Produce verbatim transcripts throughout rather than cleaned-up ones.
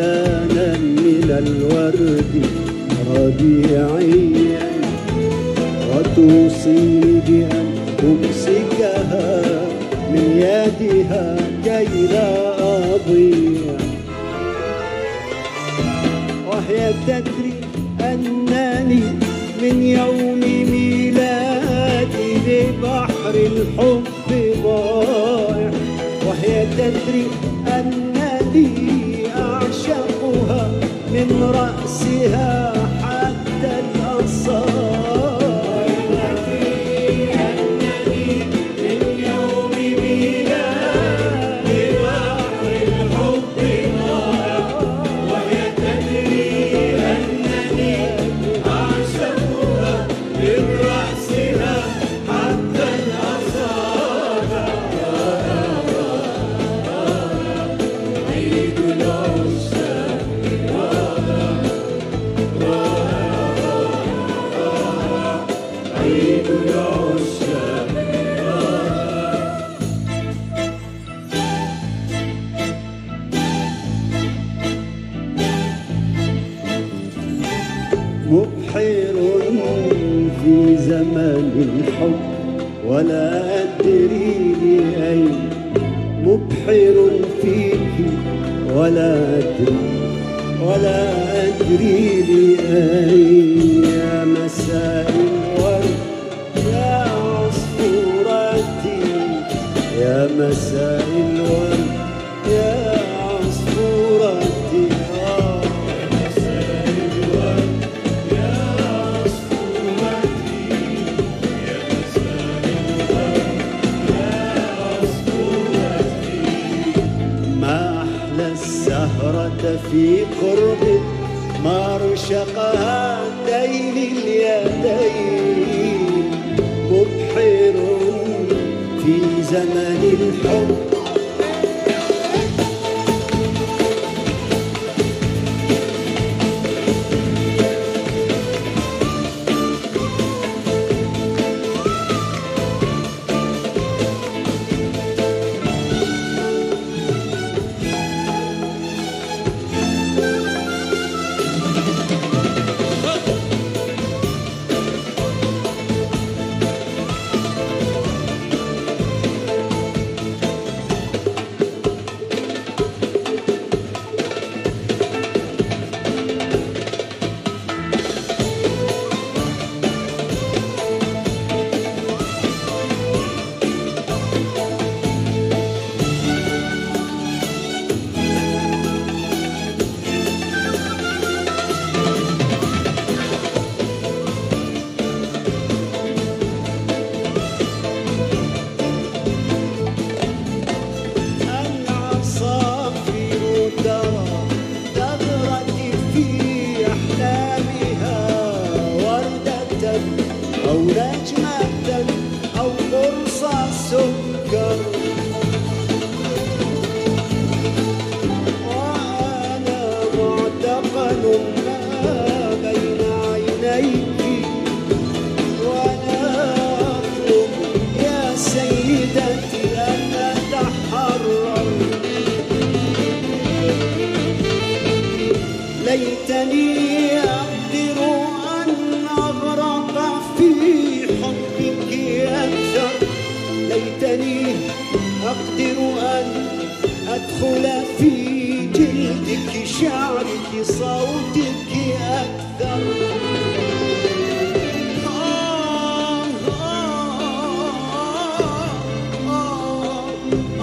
بستانا من الورد ربيعيا وتوصيني بأن أمسكها من يدها كي لا أضيع، وهي تدري أنني من يوم ميلادي لبحر الحب ضائع، وهي تدري أنني أعشقها من رأسها حتى الأصابع. مبحر في زمن الحب ولا أدري لأين، مبحر فيك ولا أدري ولا أدري لأين. يا مساء الورد يا عصفورتي، يا مساء الورد يا عصفورتي، آه يا مساء الورد يا عصفورتي، يا مساء الورد يا عصفورتي. ما أحلى السهرة في قربك ما رشق هاتين اليدين، مبحر في زمن الحب. أو نجمة أو قرصة سكر، وأنا معتقل ما بين عينيك، وأنا أطلب يا سيدتي أن أتحرر. ليتني أقدر أن أغرق في حبك أكثر، ليتني أقدر أن أدخل في جلدك شعرك صوتك أكثر. آه آه آه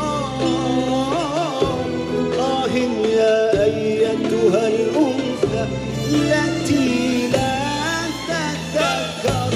آه آه يا أيتها الأنثى التي لا تتكرر.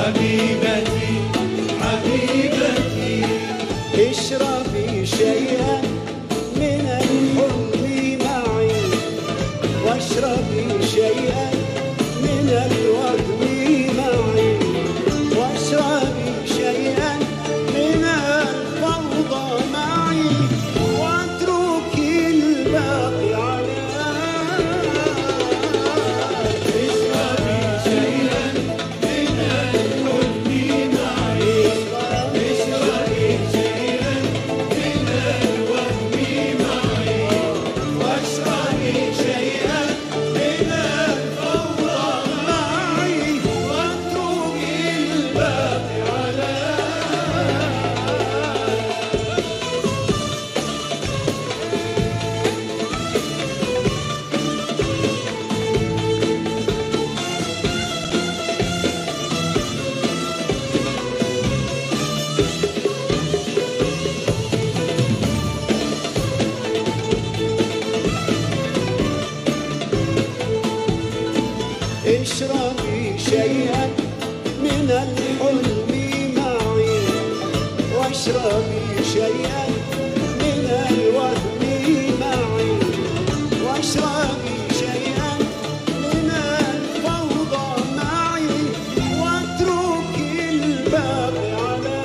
حبيبتي حبيبتي اشربي شيئا من الحلم معي واشربي شيئا من الوهم معي واشربي شيئا من الفوضى معي واتركي الباقي على اشربي شيئا من الحلم معي اشربي شيئا من الوهم معي واشربي شيئا من الفوضى معي واتركي الباقي على اشربي شيئا من الحلم معي واشربي شيئا من الوهم معي واشربي شيئا من الفوضى معي واتركي الباقي على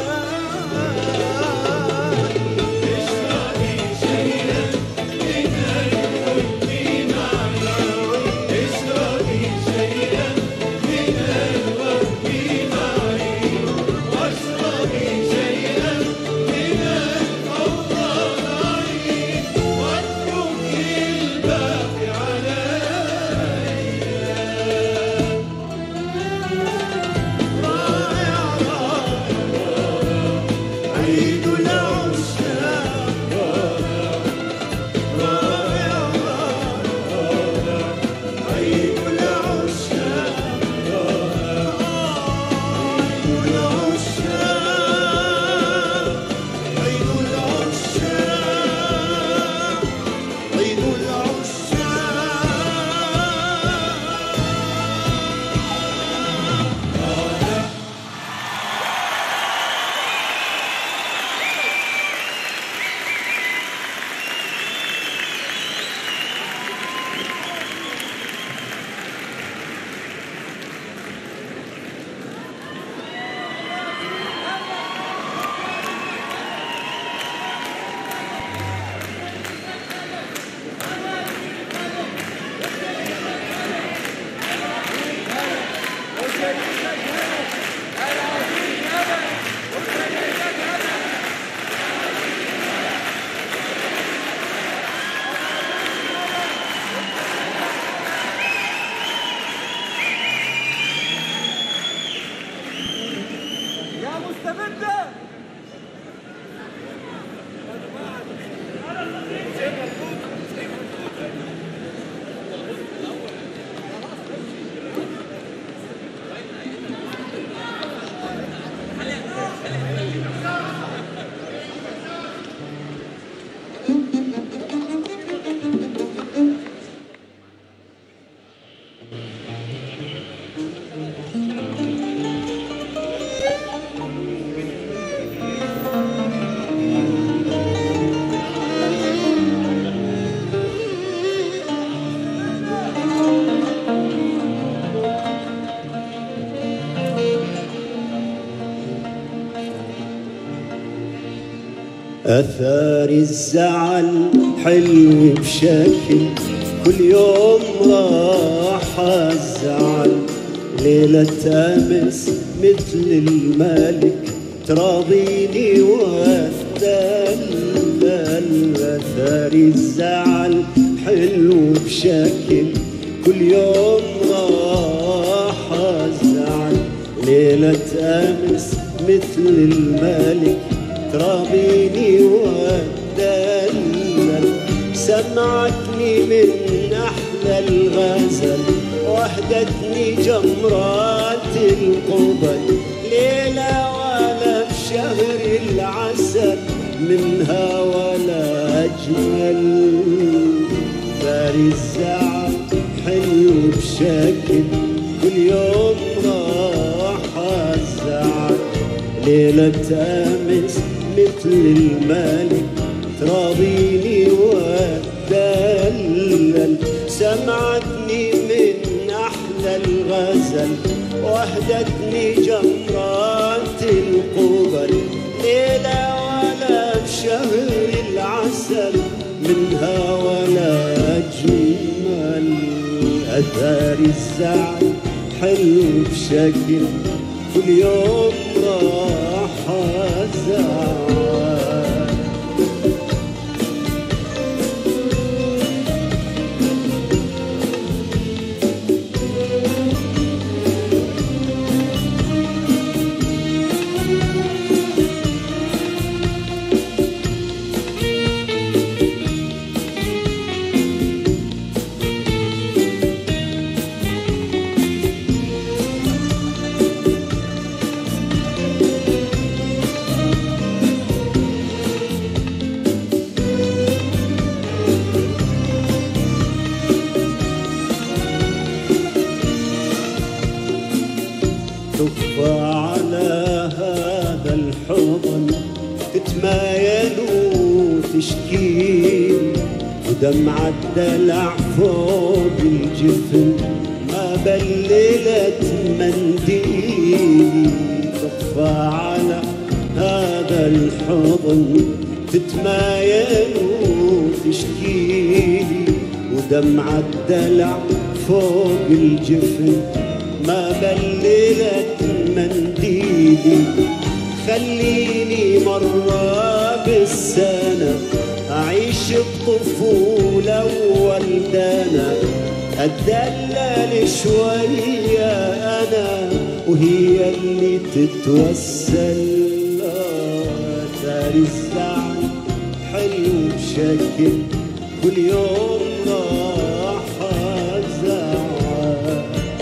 اشربي شيئا من الحلم معي اشربي شيئا من الوهم معي واشربي شيئا من الفوضى معي واتركي الباقي علي عيد العشاق رائع عيد العشاق عيد العشاق عيد العشاق عيد العشاق يا مستبدة أثار الزعل حلو بشكل كل يوم راح الزعل ليلة أمس مثل الملك تراضيني واتدلل. أثار الزعل حلو بشكل كل يوم راح الزعل ليلة أمس مثل الملك تراضيني واتدلل. سمعتني من أحلى الغزل وحدتني جمرات القبل ليلة ولا بشهر العسل منها ولا أجمل. دار الزعل حلو بشكل كل يوم راح ليلة أمس مثل الملك تراضيني وتدلل، سمعتني من أحلى الغزل وحدتني جمرات القبل، ليلة ولا بشهر العسل منها ولا أجمل. أثار الزعل حلو بشكل كل يوم راح أزعل. تخفى على هذا الحضن تتمايل وتشكي، ودمعة دلع فوق الجفن ما بللت منديلي. تخفى على هذا الحضن تتمايل وتشكي، ودمعة دلع فوق الجفن ما بللت منديلي. خليني مرة بالسنة أعيش الطفولة وولدنا، أتدلل شوية أنا وهي اللي تتوسل. أثار الزعل حلو بشكل كل يوم راح أزعل.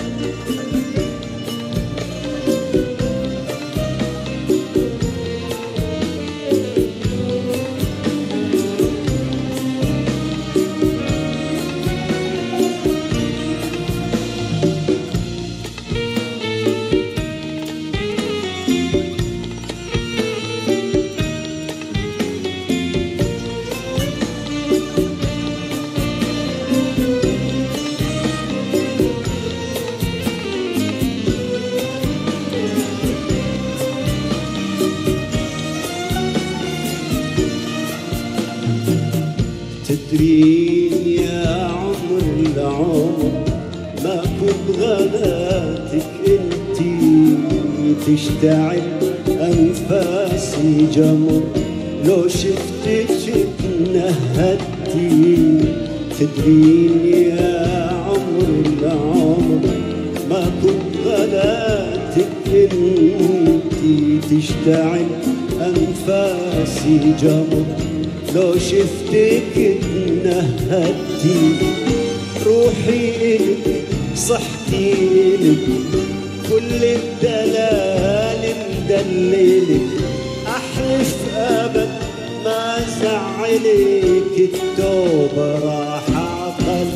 تدرين يا عمر العمر ما كنت غلاتك انتي، تشتعل انفاسي جمر لو شفتك تنهدتي. تدرين يا عمر العمر ما كنت غلاتك انتي، تشتعل انفاسي جمر لو شفتك تنهدتي. روحي إلك صحتي إلك كل الدلال مدللك، أحلف أبد ما زعلك التوبة راح أعقل.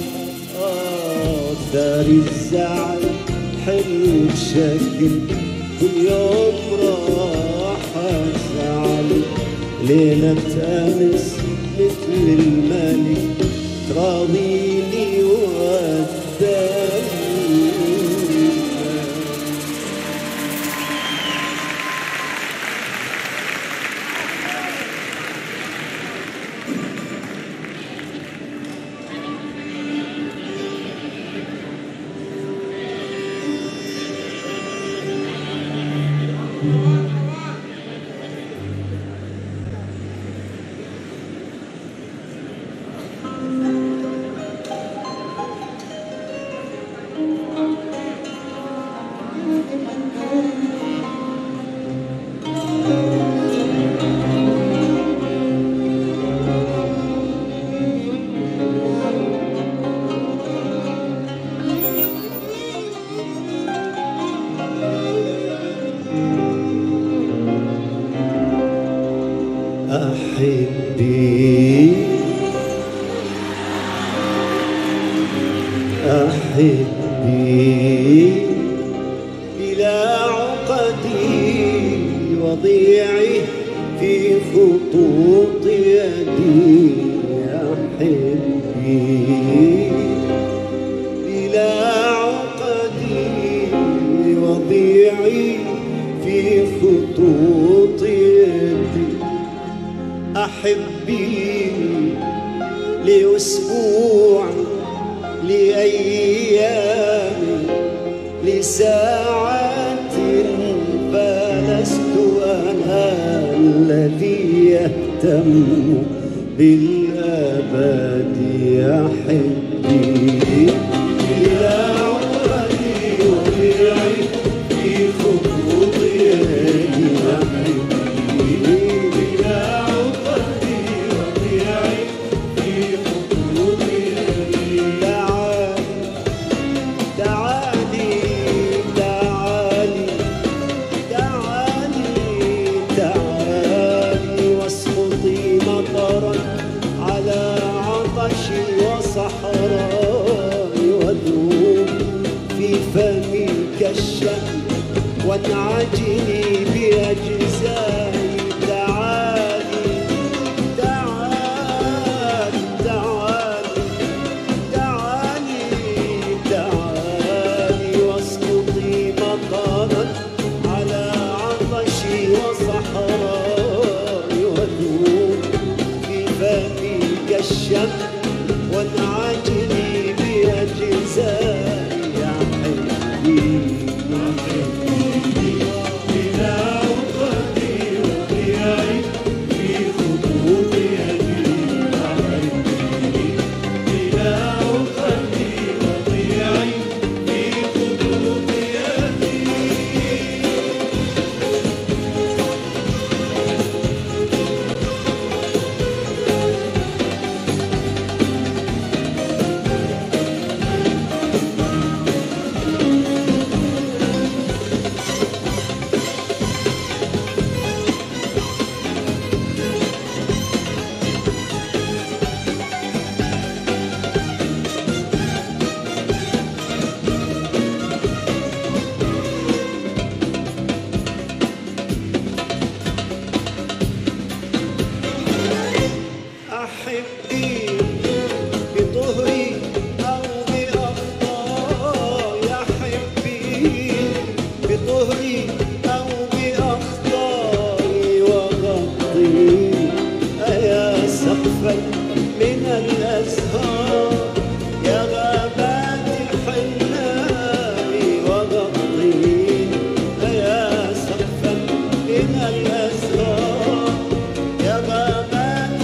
أثار الزعل حلو بشكل كل يوم راح أزعل. ليلة أمس مثل الملك تراضيني وتدلل. أحبي أحبي إلى عقدي وضيعي في خطوط يدي يا حبي بلا عقدي وضيعي في خطوط يدي أحبي لأسبوع لأيام لساعات فلست أنا الذي يهتم بالأبد يا حبي بلا عقدي وضيعي في خطوط يدي يا حبي بلا عقدي وضيعي في خطوط يدي تعالي تعالي تعالي تعالي واسقطي مطرا على عطشي وصحراي وذوب في فمي كالشهد وانعجني بأجزائي تعالي تعالي تعالي تعالي تعالي واسقطي مطرا على عطشي وصحراي وذوب في فمي كالشمس وانعجني بأجزائي يا حبي بلا عقدي وضيعي في خطوط يدي يا حبي بلا عقدي وضيعي في خطوط يدي أحبي بطهري أو بأخطاء يا حبي بطهري أو بأخطائي وغطي أيا سقفا من الأزهار يا غابات حنائي وغطي أيا سقفا من الأزهار يا غابات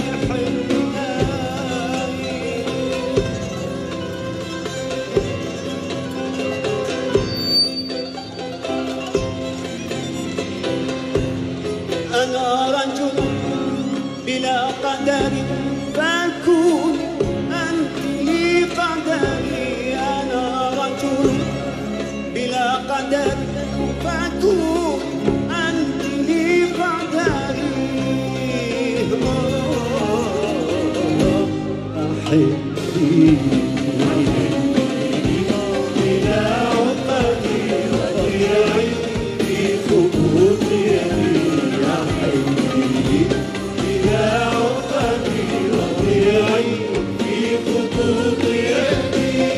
أنا رجل بلا قدر فأكون أنت لي قدري أنا رجل بلا قدر فأكون أنت لي قدري أحبي بلا عقدي وضيعي في خطوط يدي يا حبي بلا عقدي وضيعي في خطوط يدي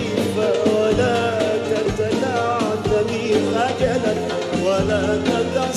ولا تتساءلي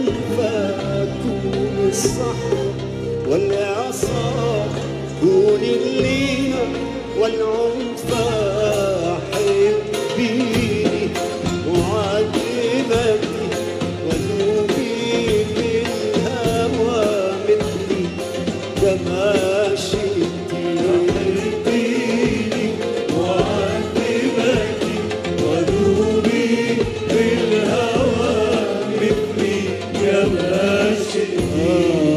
عارفة كون الصح والإعصار، كون الليلة والعنف، حبيني وعذبتي وذوبي بالهوى مثلي كما شئتي. حبيني وعذبتي وذوبي بالهوى مثلي كما شئتي.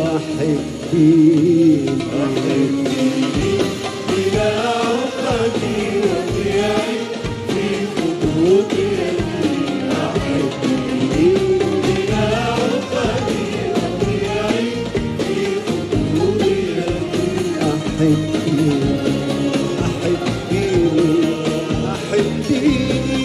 أحبيني أحبيني إلى عقدي وضياعي في خطوط يدي. أحبيني إلى عقدي وضياعي في خطوط يدي. أحبيني أحبيني أحبيني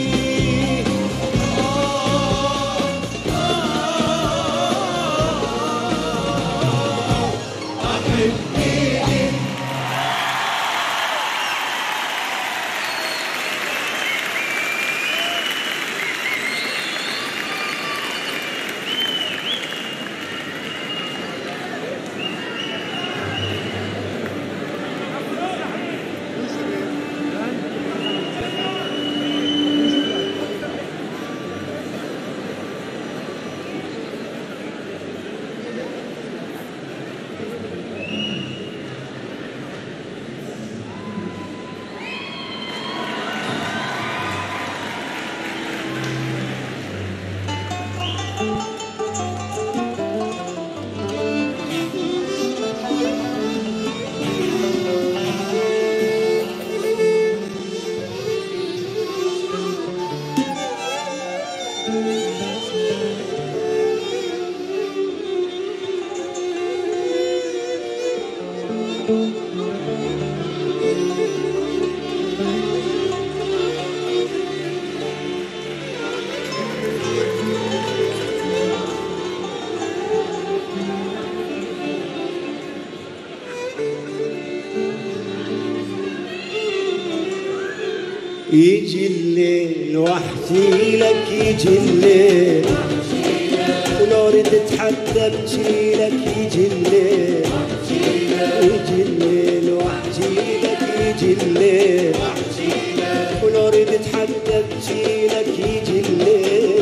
يجي الليل واحكي لك، يجي الليل ولو ردت اتحدى ابكي لك. يجي الليل يجي الليل واحكي لك، يجي الليل ولو ردت اتحدى ابكي لك. يجي الليل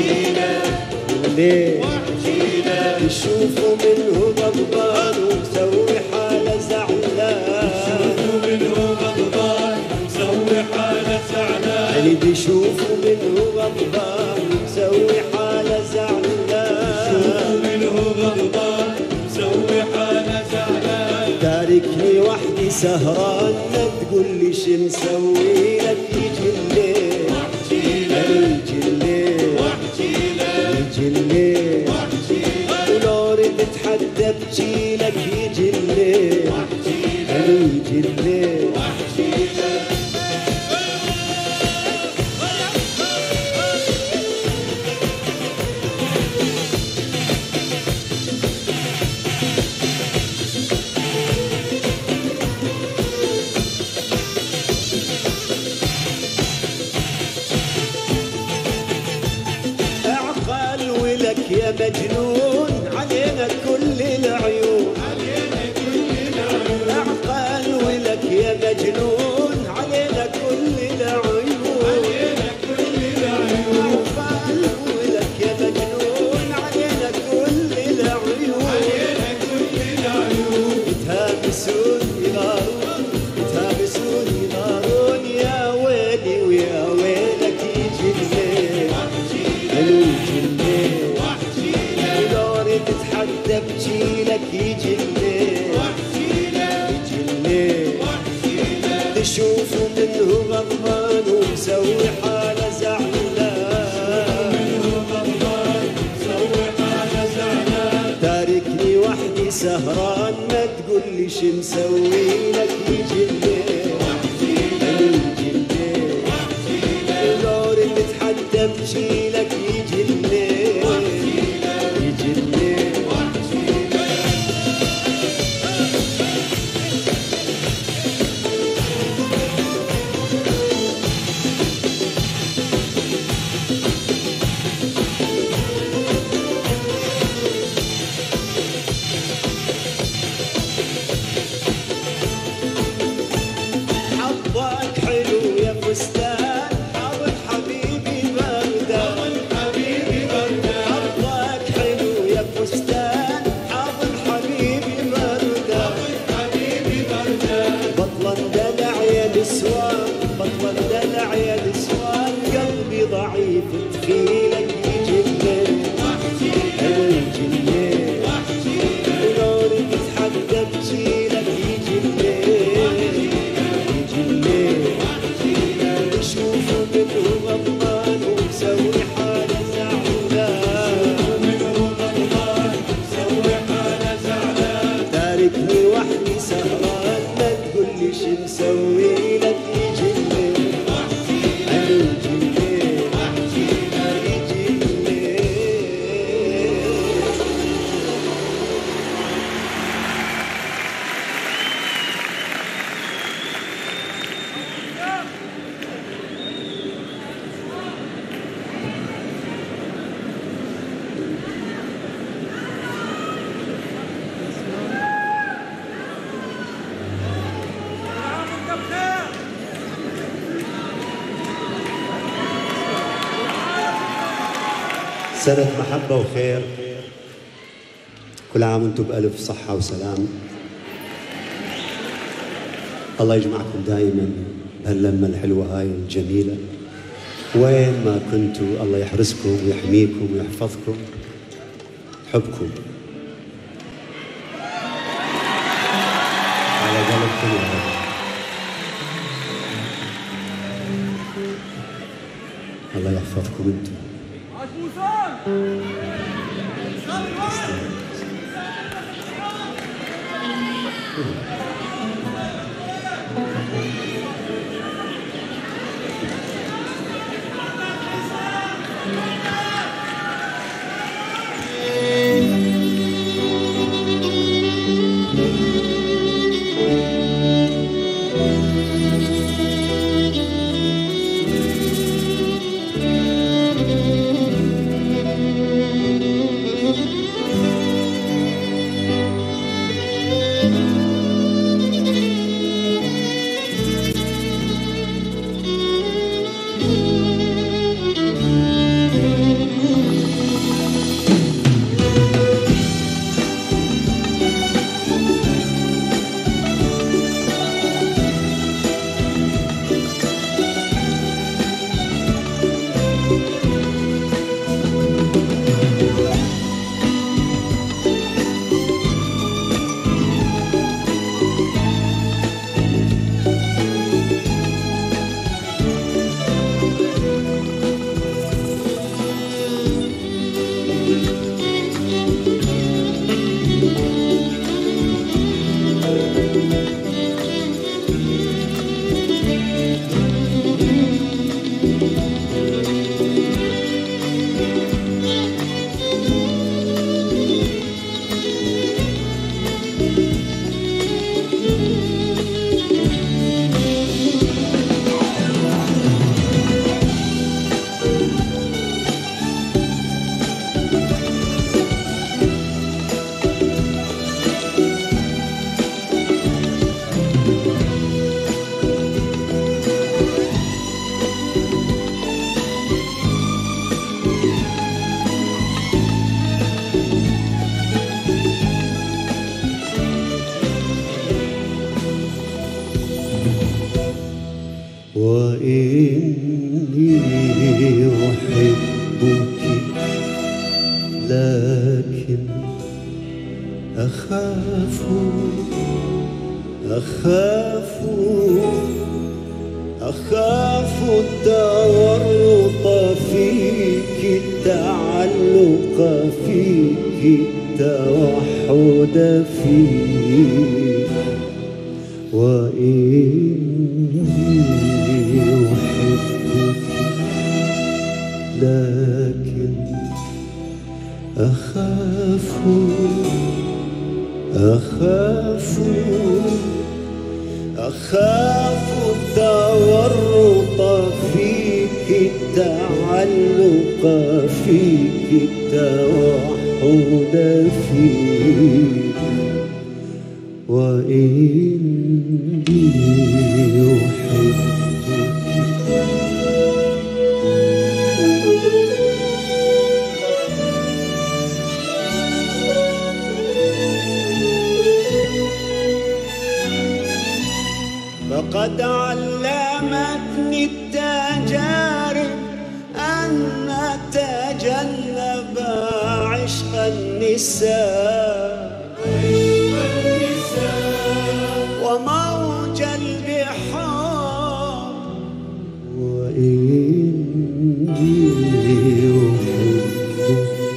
الليل يشوفوا منه غضبان ومسوي حاله زعلان. يشوفوا منه غضبان ومسوي حاله زعلان. اللي بيشوفوا منه غضبان ومسوي حاله زعلان. يشوفوا منه غضبان ومسوي حاله زعلان. تاركني وحدي سهران، لا تقول لي شو مسوي لك. يجي الليل يجي الليل يجي الليل ولو ردت اتحدى ابكي لك. يجي الليل يجي الليل يا مجنون علينا كل العيون. أعقل ولك يا مجنون علينا كل العيون. أعقل ولك يا مجنون علينا كل العيون. يتهامسون يغارون يتهامسون يغارون. يا ويلي ويا ويلك. يجي الليل يجي الليل تتحدى ابكي لك. يجي الليل يجي الليل تشوفوا منه غضبان ومسوي حاله زعلان. تاركني وحدي سهران، ما تقول لي شو مسوي لك. يجي الليل يجي الليل لو ردت تتحدى ابكي لك. يجي الليل يجي الليل سنة محبة وخير، كل عام وانتم بألف صحة وسلام. الله يجمعكم دائما بهاللمة الحلوة هاي الجميلة، وين ما كنتوا الله يحرسكم ويحميكم ويحفظكم. حبكم على قلبكم يا رب. الله يحفظكم انتم. وإني أحبك لكن أخاف أخاف أخاف التورط فيك، التعلق فيك، التوحد فيك. وإني أحبك لكن أخاف أخاف أخاف التورط فيك، التعلق فيك، التوحد فيك. وإني أحبك فقد علمتني التجارب أن أتجنب عشق النساء وموج البحار. وإني أحبك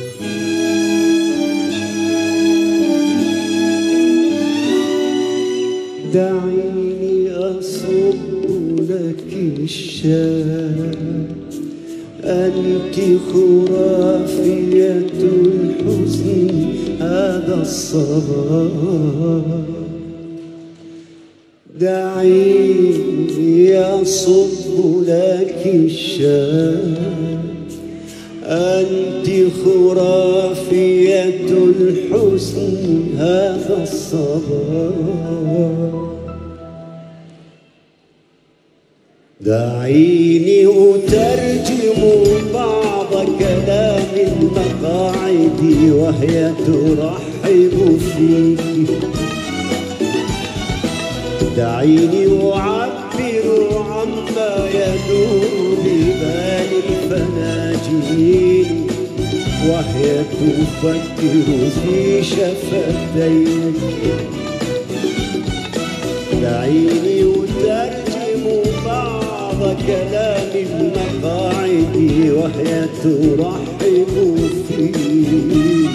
دعيني أصب لك الشام، أنت خرافية الحزن هذا الصباح. دعيني أصب لك الشام، أنت خرافية الحزن هذا الصباح. دعيني أترجم بعض كلام وهي ترحب فيك. دعيني أعبر عما يدور ببال الفناجين وهي تفكر في شفتيك. دعيني أترجم بعض كلام المقاعد وهي ترحب فيك.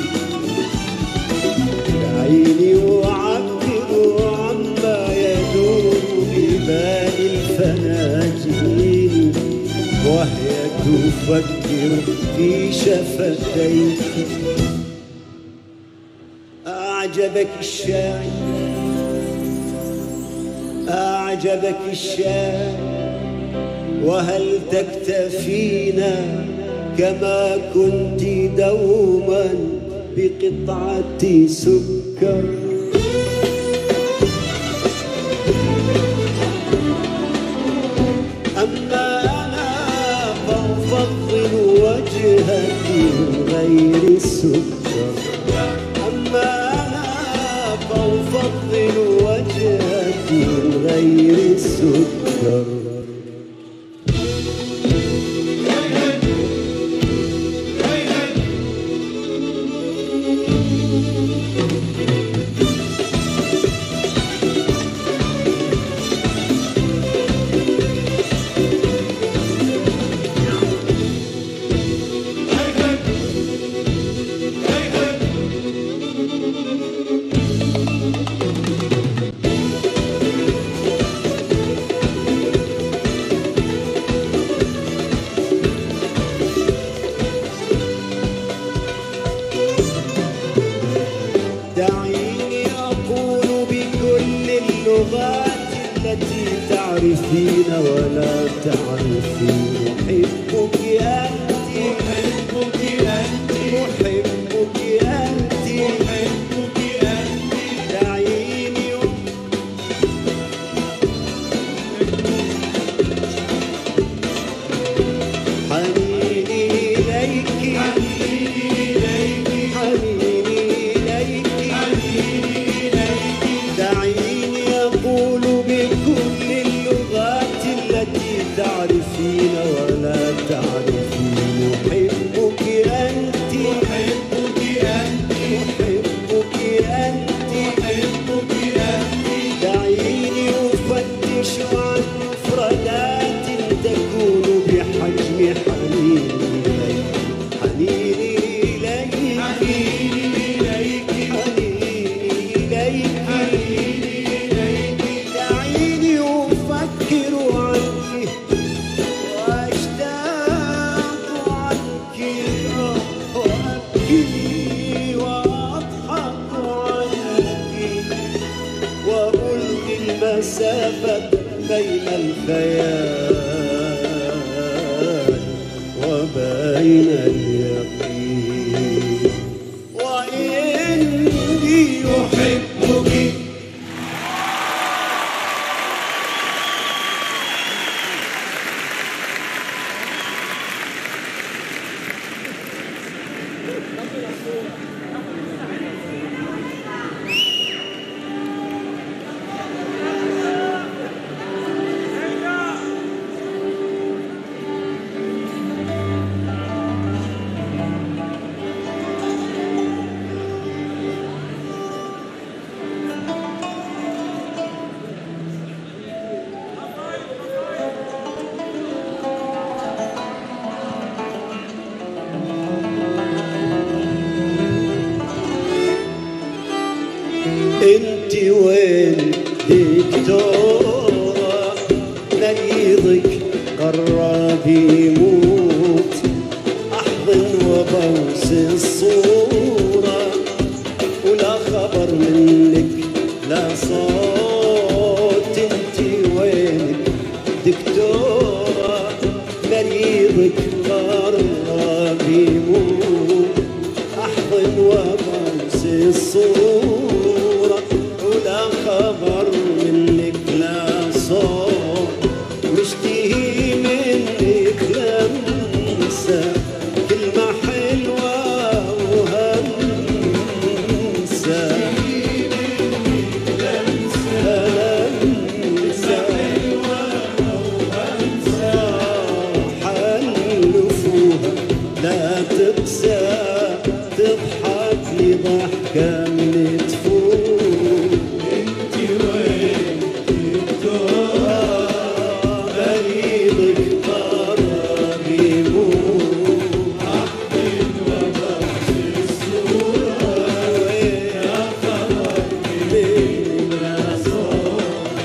دعيني أعبر عما يدور ببال الفناجين وهي تفكر في شفتيك. أعجبك الشاعر أعجبك الشاعر وهل تكتفين كما كنت دوما بقطعة سكر؟ أما أنا فأفضل وجهتي غير السكر. أما أنا فأفضل وجهتي غير السكر. دعيني أقول بكل اللغات التي تعرفين ولا تعرفين. أحبك أنت أحبك أنت أحبك أنت أحبك أنت. دعيني حنيني إليك حنيني إليك حنيني. دعيني أقول بكل اللغات التي تعرفين ولا تعرفين. أحبك أنت أحبك أنت أحبك أنت أحبك أنت. دعيني أفتش عن مفردات تكون بحجم حنيني إليك حنيني إليك دعيني أفكر عنك وأشتاق عنك وأبكي وأضحك عنك وألقي المسافة بين الخيال وبين اليقين. وإني أحبك انت وين دكتورة مريضك قرب يموت. احضن وبوس الصورة ولا خبر منك لا صوت. انت وين دكتورة مريضك قرب يموت. احضن وبوس الصورة ولا خبر منك لا صوت. مشتهي منك لمسة كلمة حلوة وهم ضحكة من تفوت انتي وين دكتورة مريضك قرب يموت أحضن وبعث الصورة يا خبر من الأصوات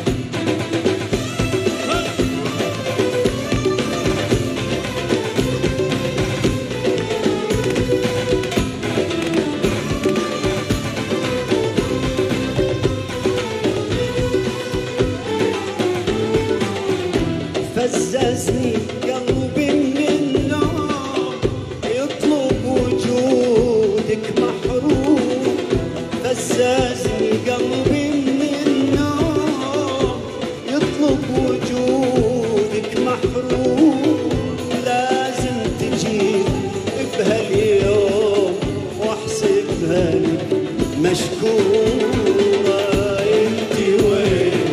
فززني قلبي من النوم يطلب وجودك محروم فززني قلبي من النوم يطلب وجودك محروم لازم تجيب بهاليوم واحسبها لك مشكورة انتي وين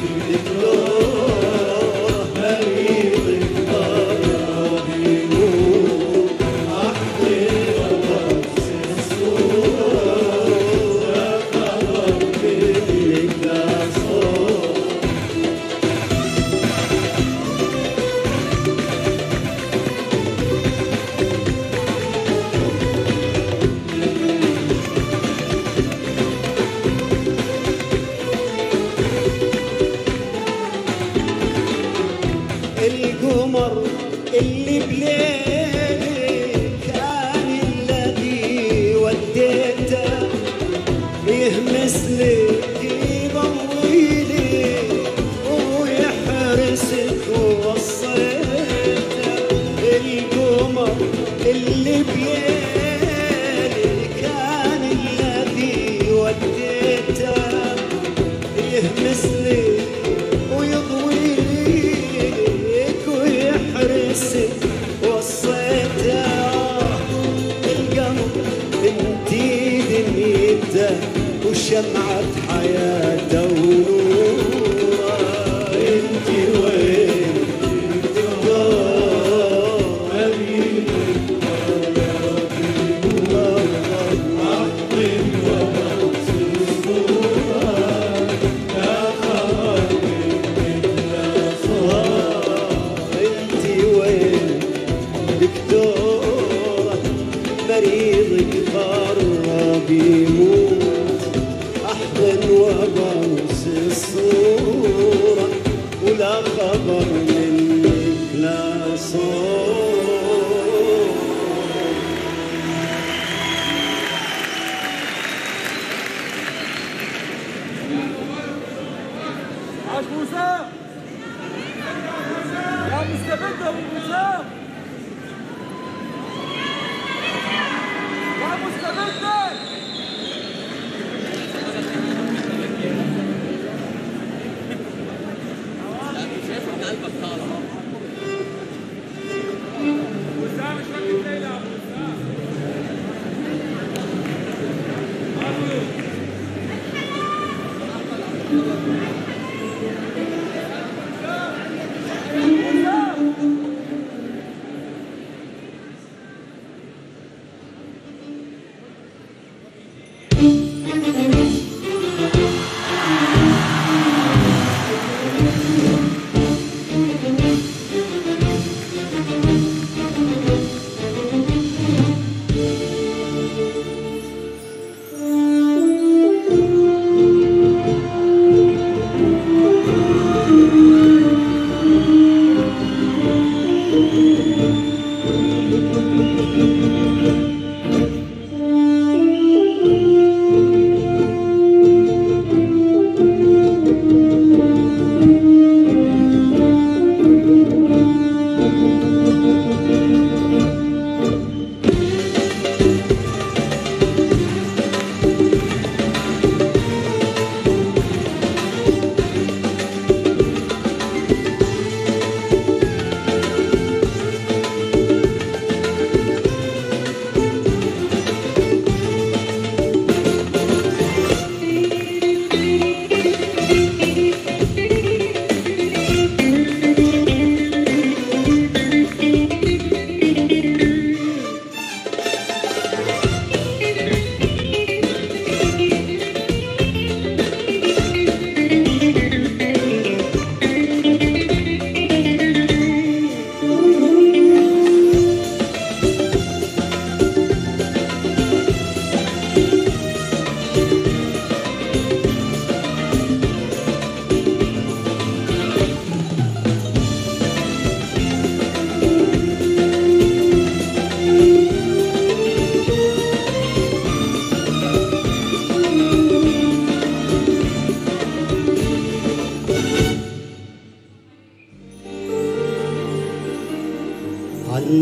دكتورة مريضك قرب يموت أحضن وبعث الصورة يا خبر منك لا صوت القمر اللي بليلك كان الذي وديته يهمس لك يضويلك ويحرسك ووصيته القمر اللي بليلك كان الذي وديته يهمس لك ويضويلك ويحرسك وصيته القلب انتي دنيته وشمعة حياته ونوره انتي وين دكتورة مريضك قرب يموت أحضن وبعث الصورة يا خبر منك لا صوت انتي وين دكتورة مريضك قرب يموت أحضن وبعث الصورة ولا خبر منك لا صوت عاش موسى يا مستبد ابو موسى يا مستبد وسام مش فاكر الليله يا ابو وسام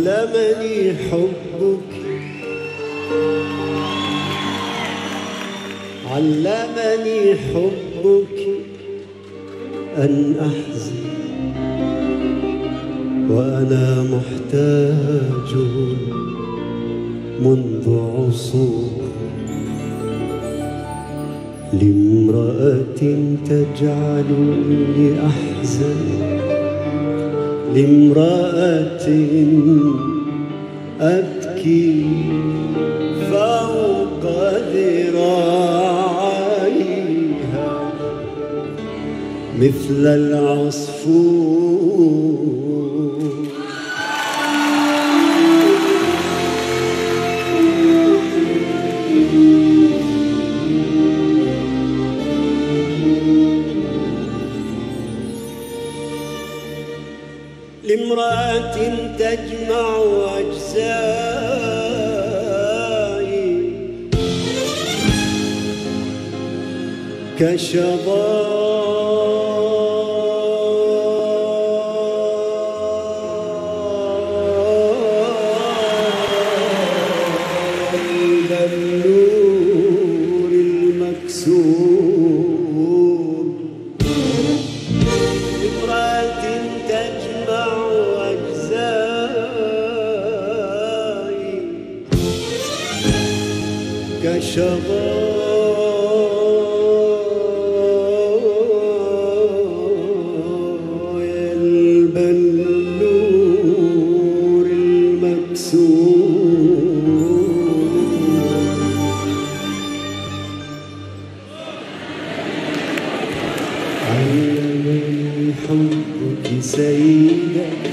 علمني حبك علمني حبك أن أحزن وأنا محتاج منذ عصور لامرأة تجعلني أحزن، لامرأة أبكي فوق ذراعيها مثل العصفور. لامرأة تجمع أجزائي كشظايا النور المكسور. لامرأة تجمع أجزائي كشظايا البلور المكسور. علمني حبك سيدتي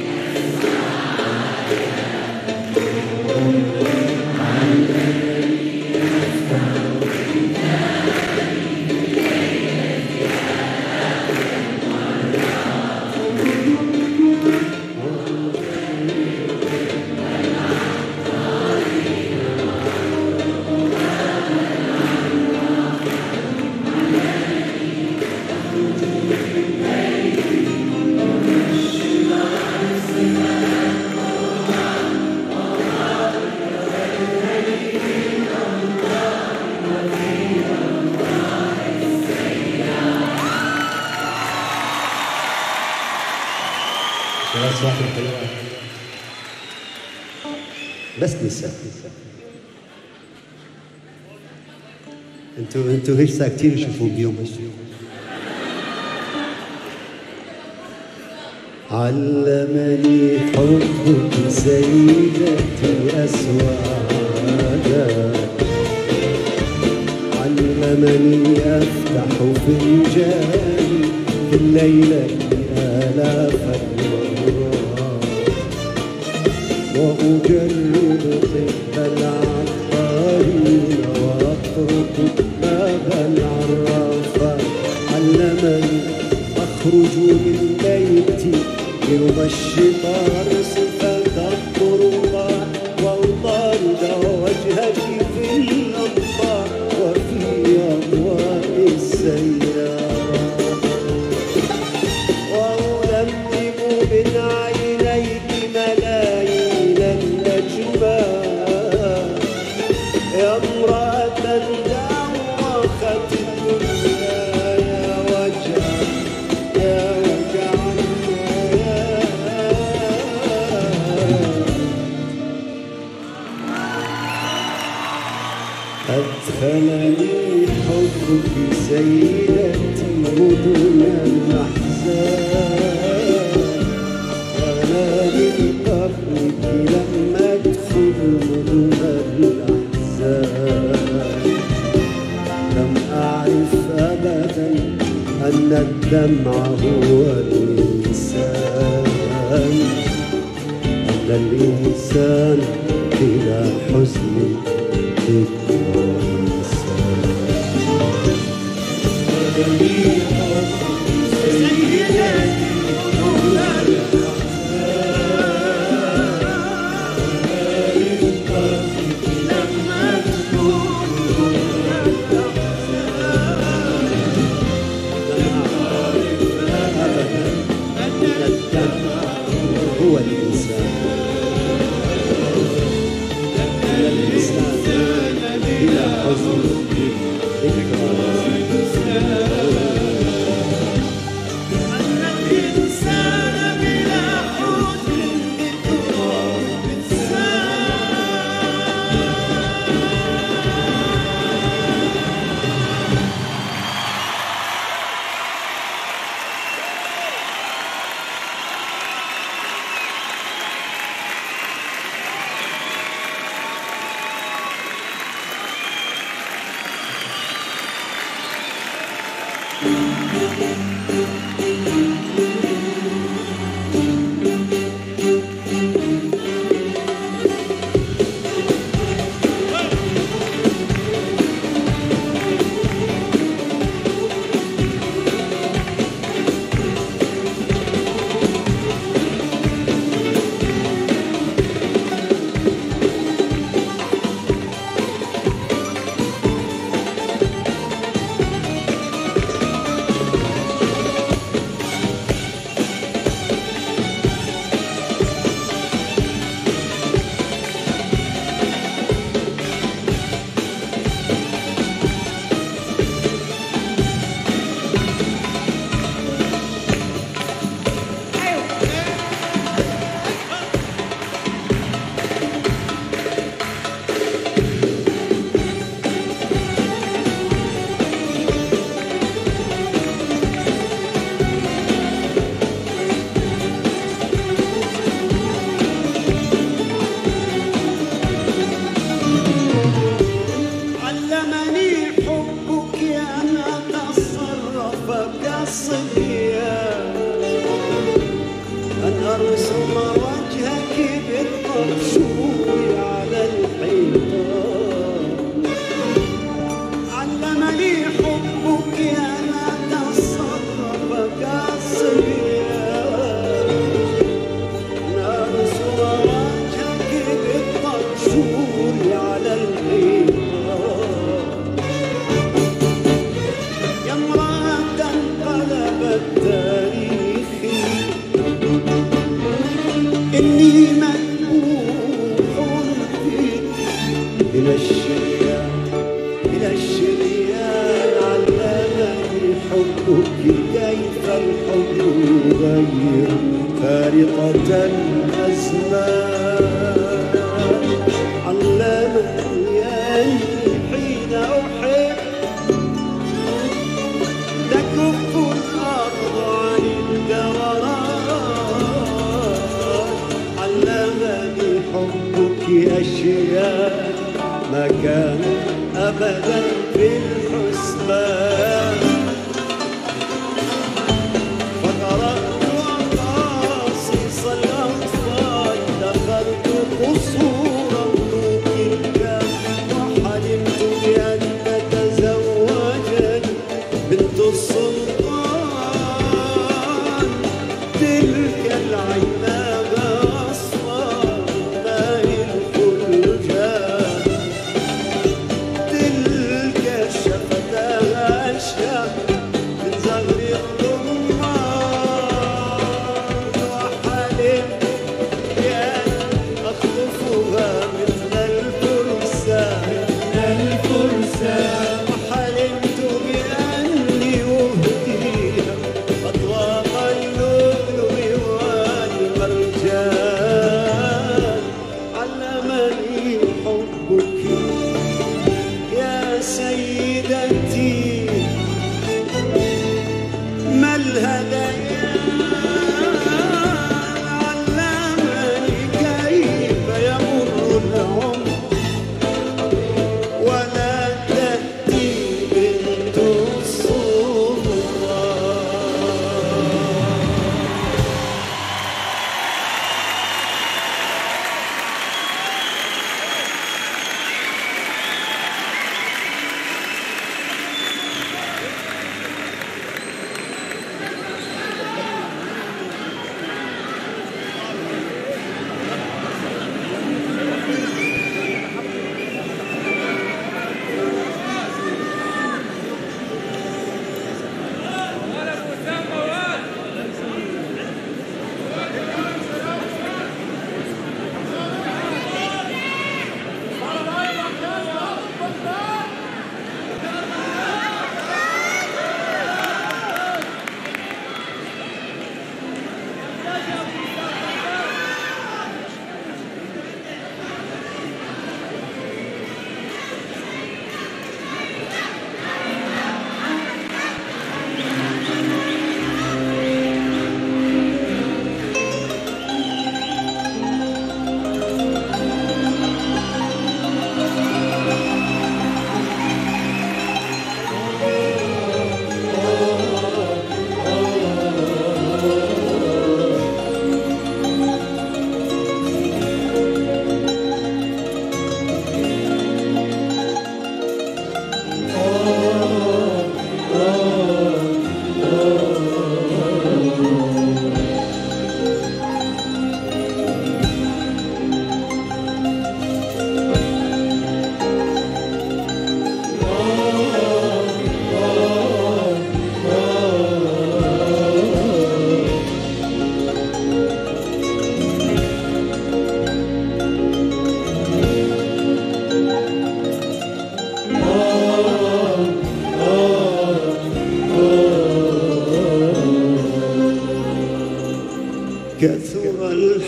بس نساء. انتوا انتوا هيك ساكتين يشوفوا بيوم الشيء. علمني حبك سيدتي أسوادا، علمني أفتح فنجاني في الليلة آلاف وأجرد طب العطارين وأترك باب العرافة. علمني أخرج من بيتي يوم الشطار صفة الطرقة وأطارد وجهك في الأمطار وفي أضواء السيارة وألملم من عينيك ملايين النجمات يا امرأة دوخت الدنيا يا وجع يا وجع أدخلني حبك سيدتي مدن الأحزان. أنا من قبلك لم أدخل مدن الأحزان. لم أعرف أبدا أن الدمع هو الإنسان، أن الإنسان بلا حزن هو الإنسان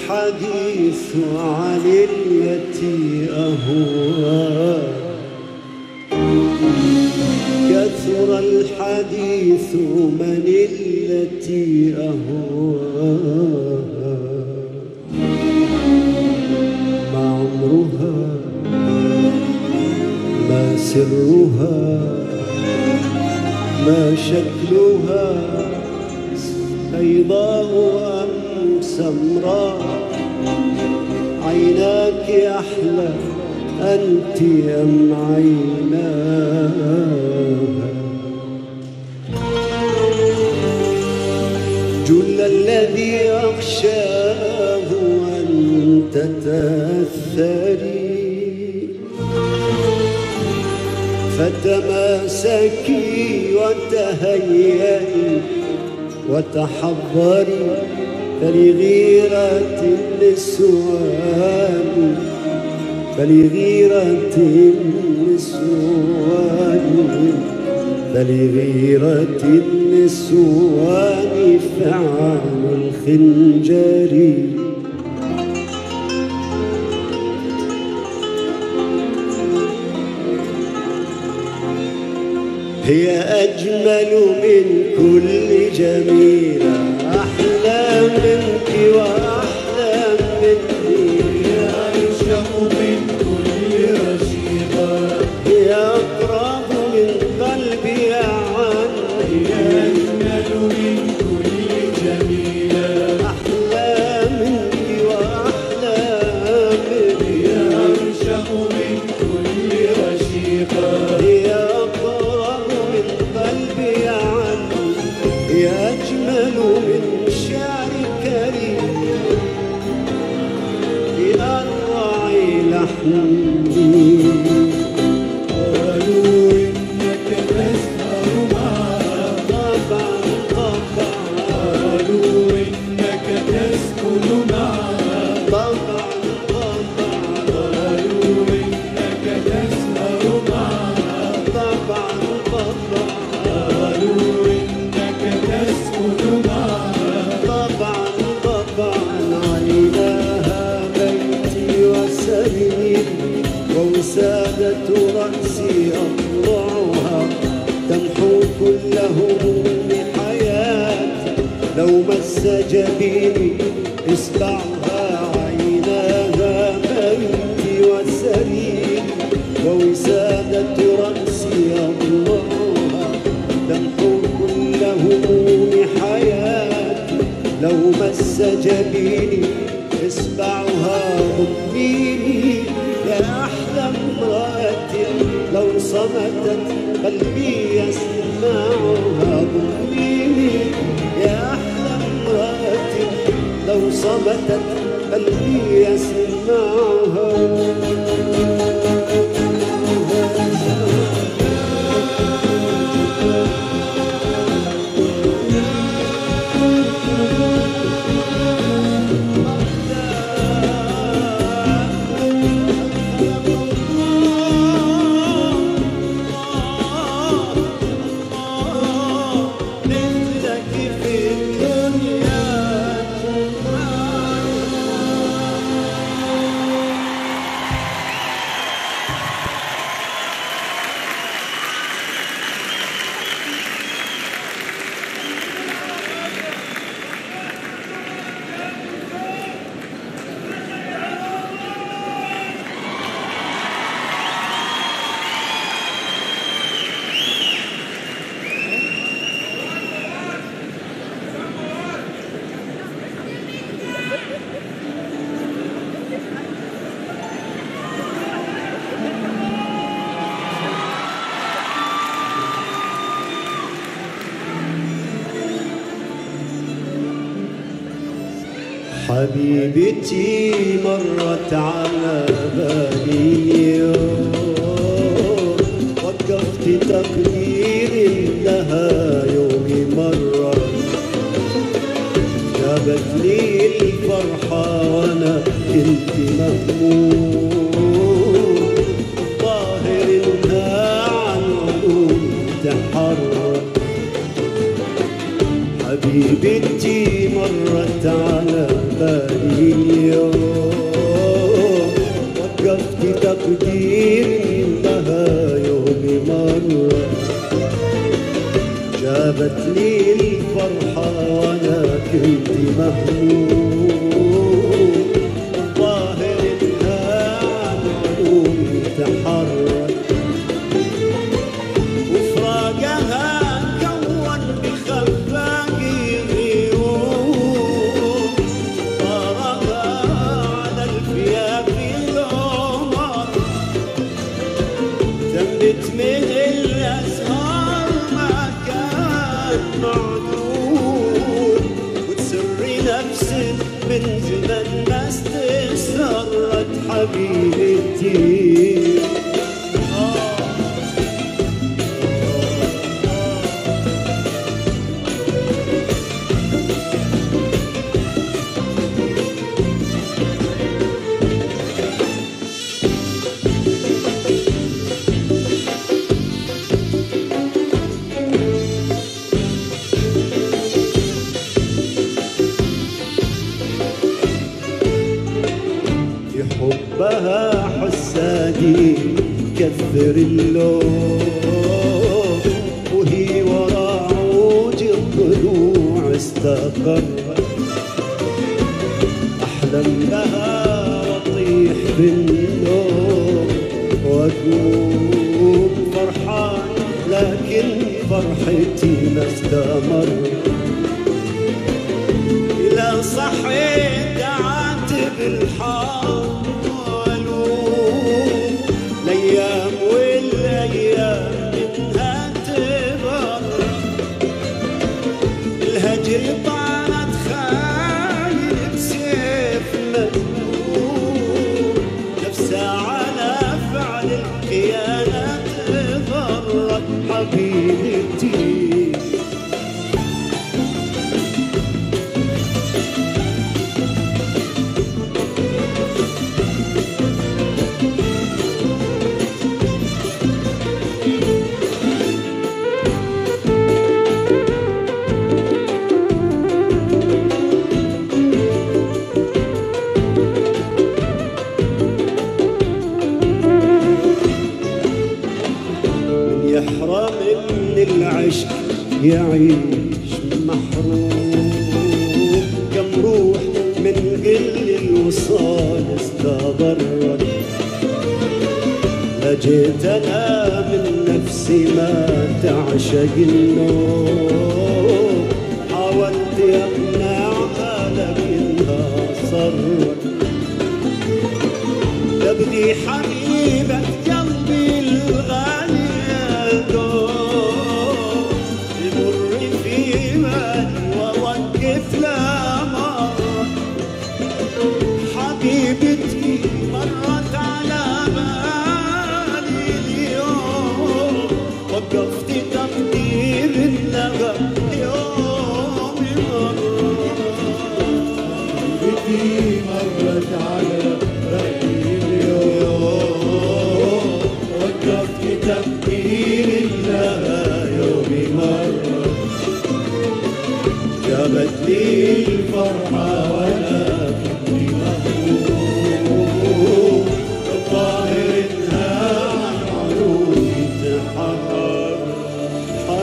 الحديث عن التي أهوى، كثر الحديث من التي أهوى، ما عمرها ما سرها ما شكلها، بيضاء أم سمراء، عيناك أحلى أنت أم عيناها، جل الذي أخشاه أن تتأثري، فتماسكي وتهيئي وتحضري، فلغيرة النسوان فلغيرة النسوان فلغيرة النسوان فعال الخنجر، هي أجمل من كل جميلة، أحلى منك وأحلى مني، هي أنشأ من كل رشيقة، هي أقرب من قلبي عني، هي أجمل من كل جميلة، أحلى منك وأحلى مني، هي أنشأ من كل رشيقة، هي أجمل من شعر كريم بأروع لحني، قالوا إنك تسهر معها، طبعا طبعا، قالوا إنك تسكن معها، طبعا طبعا، قالوا إنك تسهر معها، طبعا طبعا، قالوا تسكن معها، طبعا طبعا، عيناها بيتي وسريري ووسادة رأسي أضلعها، تمحو كل هموم حياتي لو مس جبيني إصبعها، عيناها بيتي وسريري ووسادة رأسي أضلعها، تمحو كل هموم حياتي لو مس جبيني إصبعها، ضميني يا أحلى امرأة لو صمتت قلبي يسمعها، ضميني يا أحلى امرأة لو صمتت قلبي يسمعها. حبيبتي مرت على بالي، وقفت تقدير لها يوم مرة، جابت لي الفرحة وأنا كنت مهموم، ظاهر إنها عن علوم تحرك، حبيبتي مرت على بالي اليوم وقفت تقدير لها يومي مرة جابت لي الفرحة وانا كنت مهموم الظاهر انها معلومي تحرك وفراقها كون بخفاقي غيوم طارها على الفيافي العمر تنبت من الازهار ما كان معدوم وتسري نفس من زمن ما استسرت حبيبتي حبها حسادي كثر اللوم وهي ورا عوج الضلوع استقرت أحلم بها وأطيح بالنوم وأقوم فرحان لكن فرحتي ما استمرت إلى صحيت أعاتب الحال الايام والايام منها تبرر الهجر طعنت خايل بسيف مسموم نفسها على فعل الخيانة تضرت حبيبتي يحرم من العشق يعيش محروم كم روح من قل الوصال استبرت لجيت انا من نفسي ما تعشق النوم حاولت اقنعها لكنها صرت تبدي حبيبة قلبي الغالي يمر في بالي ووقف لا مرة حبيبتي مرت على بالي اليوم وقفت تقدير لها يوم مرة حبيبتي مرت على بالي اليوم وقفت تقدير لها يومي مرة جابت لي الفرحة وانا كنت مهموم الظاهر انها عن عيوني تحرر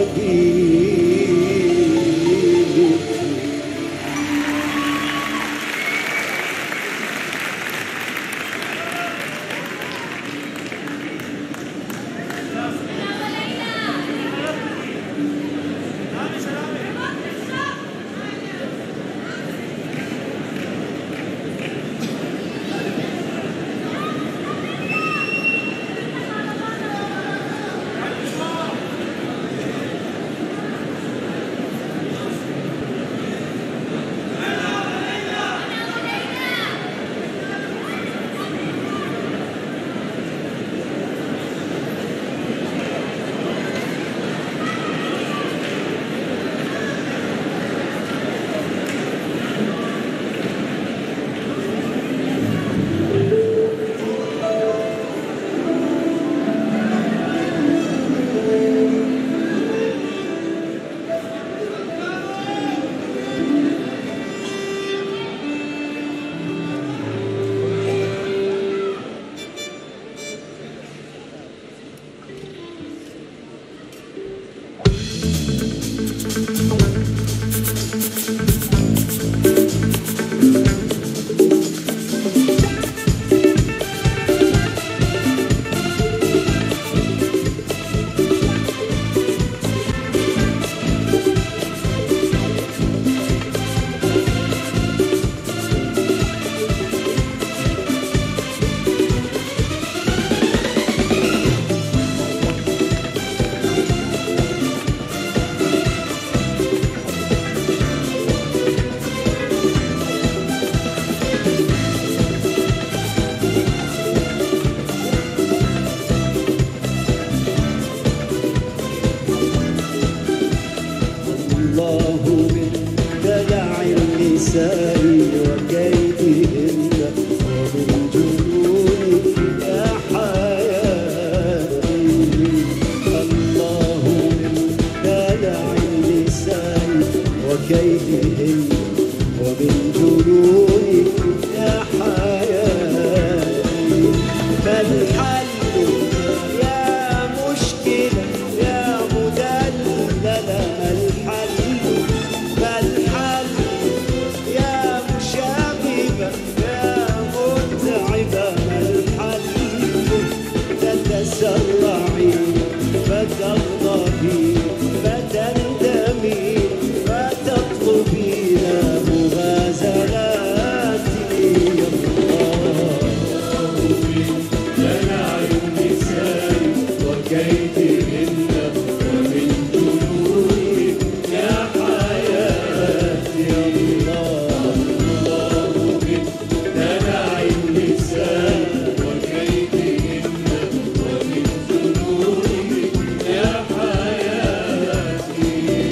النساء وكيدهن ومن جنونك يا حياتي. الله من دلع النساء وكيدهن ومن جنونك يا حياتي. فالحل يا مشكلة يا مدللة، الحل فالحل يا مشاغبة يا متعبة، الحل تتسرعي فتغضبي فتندمي فتطلبين مغازلاتي. الله من دلع النساء وكيدهن ومن جنونك يا حياتي. الله من دلع النساء وكيدهن ومن جنونك يا حياتي.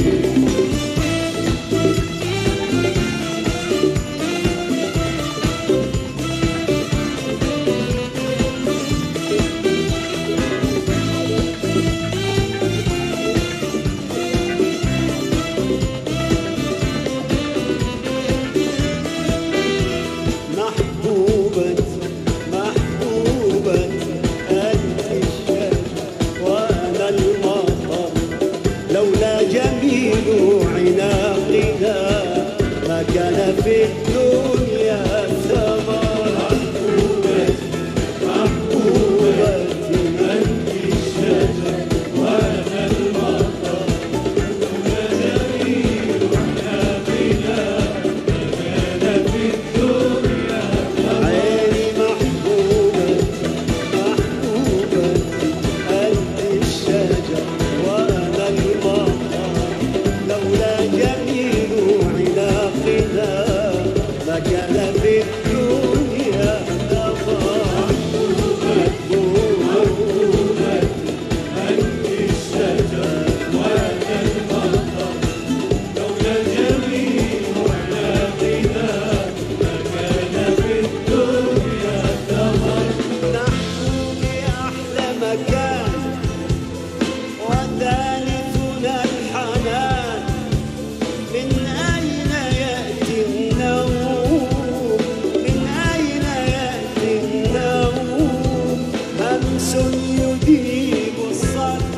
محبوبة محبوبة أنت الشجر وأنا المطر، لولا جميل عناقنا ما كان في الدنيا ثمر. محبوبة محبوبة أنت الشجر وأنا المطر، لولا جميل عناقنا ما كان في الدنيا. عيني محبوبة محبوبة أنت الشجر وأنا المطر، لولا جميل عناقنا ما كان في الدنيا ثمر. محبوبة أنت الشجر وأنا المطر، لولا جميل عناقنا ما كان في الدنيا ثمر. نحن أحلى مكان وثالثنا الحنان، من أين يأتي النوم من أين يأتي النوم. همس يذيب الصدر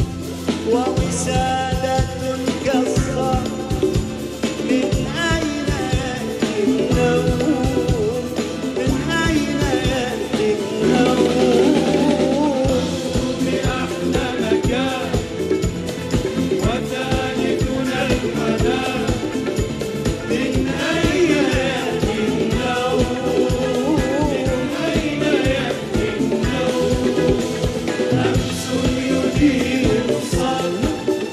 ووسادة كالصخر، من أين يأتي النوم من أين يأتي النوم. بأحلى مكان وثالثنا الحنان، من أين يأتي النوم من أين يأتي النوم. همس يثير الصدر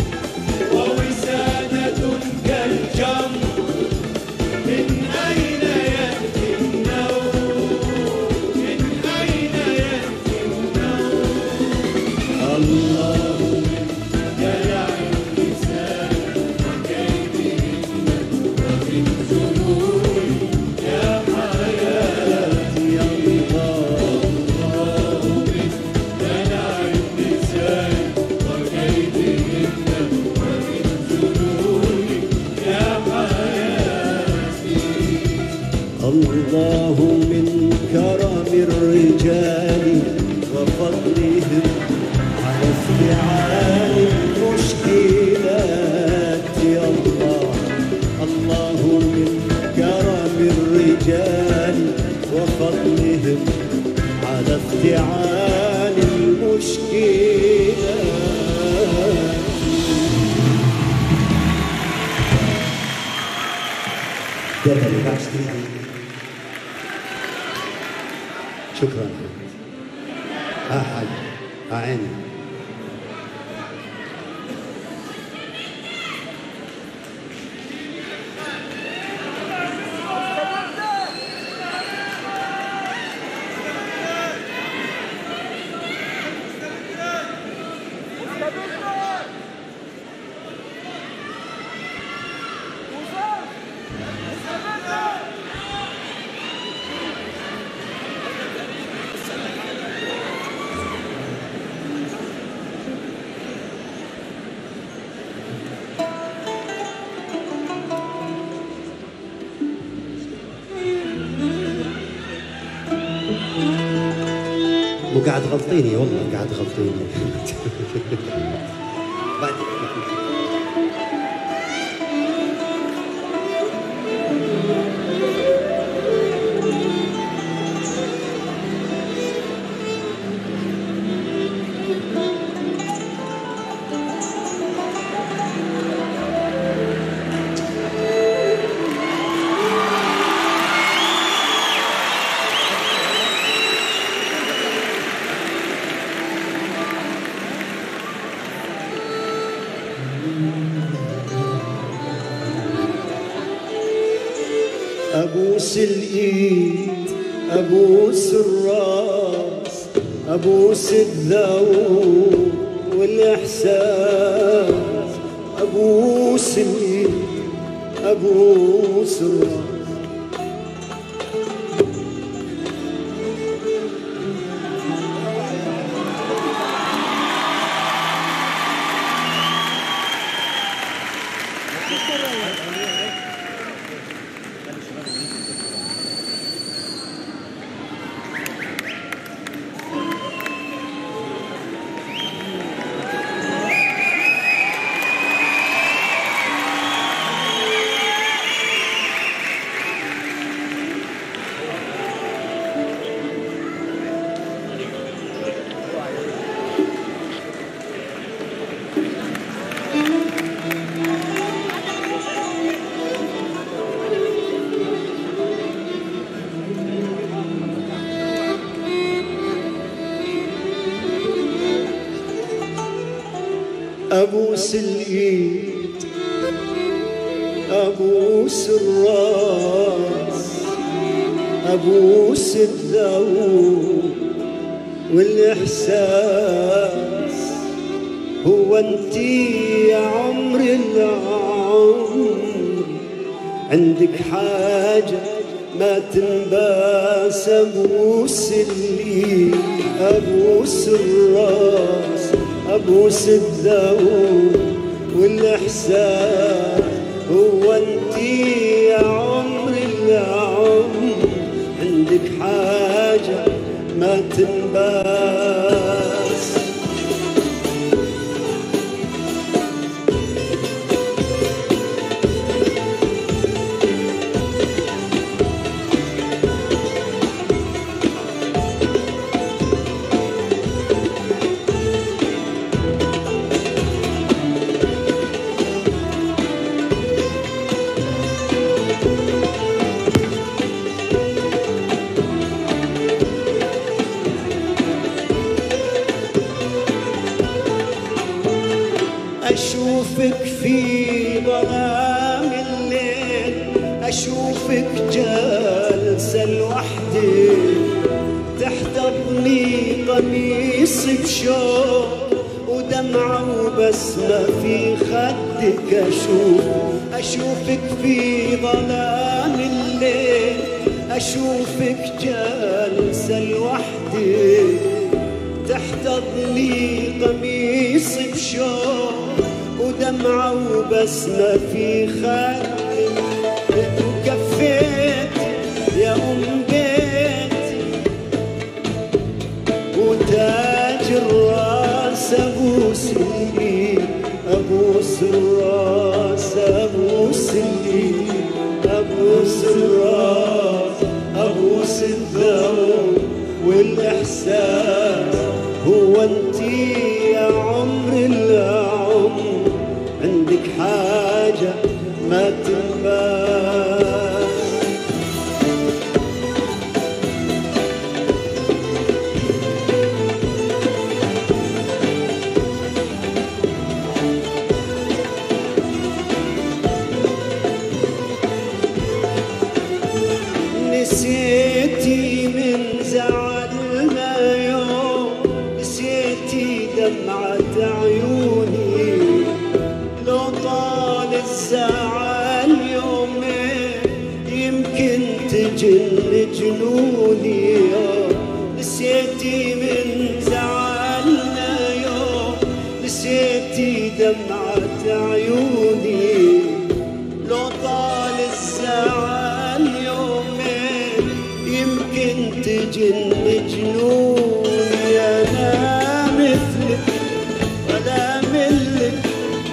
ووسادة كالجمر، من أين يأتي النوم من أين يأتي النوم. الله من دلع النساء وكيدهن ومن جنونك يا حياتي. الله من دلع النساء وكيدهن ومن جنونك يا حياتي. الله من كرم الرجال وفضلهم على افتعال المشكلات. الله الله من كرم الرجال وفضلهم على افتعال المشكلات. Definitely backstage. شكرا. ها حاج ها عيني. وصل قاعد غلطيني والله قاعد غلطيني. أبوس الإيد أبوس الراس أبوس الذوق والإحساس، أبوس الإيد أبوس الراس. أبوس الإيد أبوس الراس أبوس الذوق والإحساس، هو أنتي يا عمر العمر عندك حاجة ما تنباس. أبوس الإيد أبوس الراس أبوس الذوق والإحساس، هو أنتي يا عمر العمر عندك حاجة ما تنباس. أشوفك في ظلام الليل، أشوفك جالسة لوحدك تحتضني قميص بشوق ودمعة وبسمة في خدك. أشوف أشوفك في ظلام الليل، أشوفك جالسة لوحدك تحتضني قميص بشوق ودمعة وبسمة في خدك. وكفيت يا أم بيتي وتاج الراس، أبوس الإيد أبوس الراس أبوس الإيد أبوس الراس أبوس الذوق والإحساس، هو أنتي يا عمر العمر عندك حاجة ما تنباس. نسيتي من زعلنا يوم، نسيتي دمعة عيوني، لو طال الزعل يومين يمكن تجن جنوني. نسيتي من زعلنا يوم، نسيتي دمعة عيوني، لو طال الزعل يومين يمكن تجن جنوني.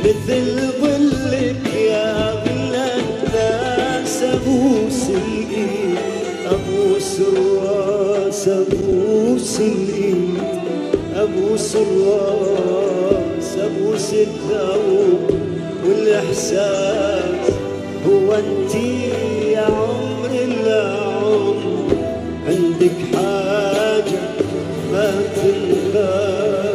مثل ظلك يا أغلى الناس، أبوس الإيد أبوس الراس أبوس الإيد أبوس الراس أبوس الذوق والإحساس. هو أنتي يا عمر العمر عندك حاجة ما تنبان.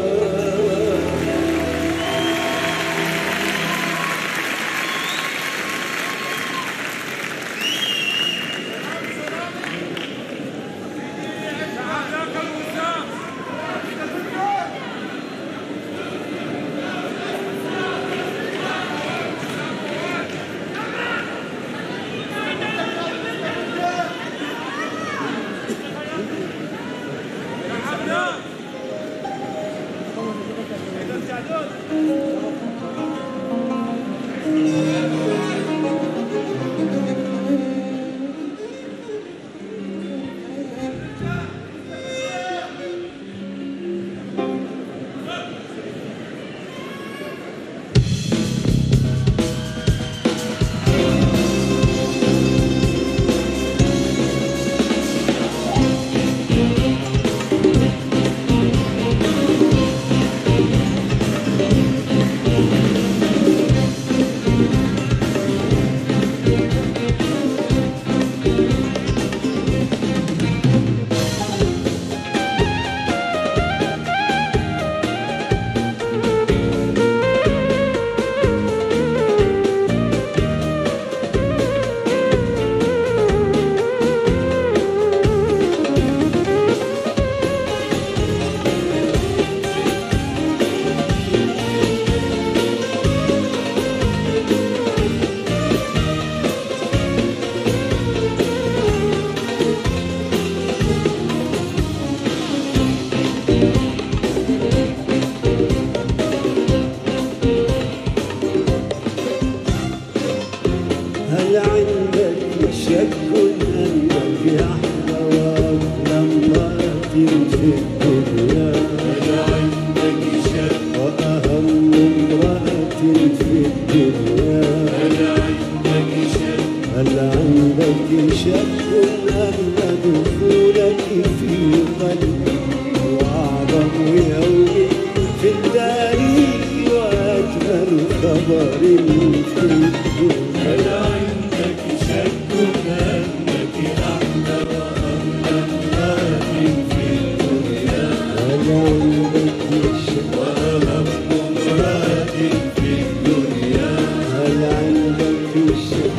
هل عندك شك أنك أحلى وأغلى امرأة في الدنيا؟ هل عندك شك وأهم امرأة في الدنيا؟ هل عندك شك هل عندك شك أن دخولك في قلبي وأعظم يوم في التاريخ وأجمل خبر في الدنيا؟ هل عندك شك أنك أحلى وأغلى امرأة في الدنيا؟ هل عندك شك وأهم امرأة في الدنيا؟ هل عندك شك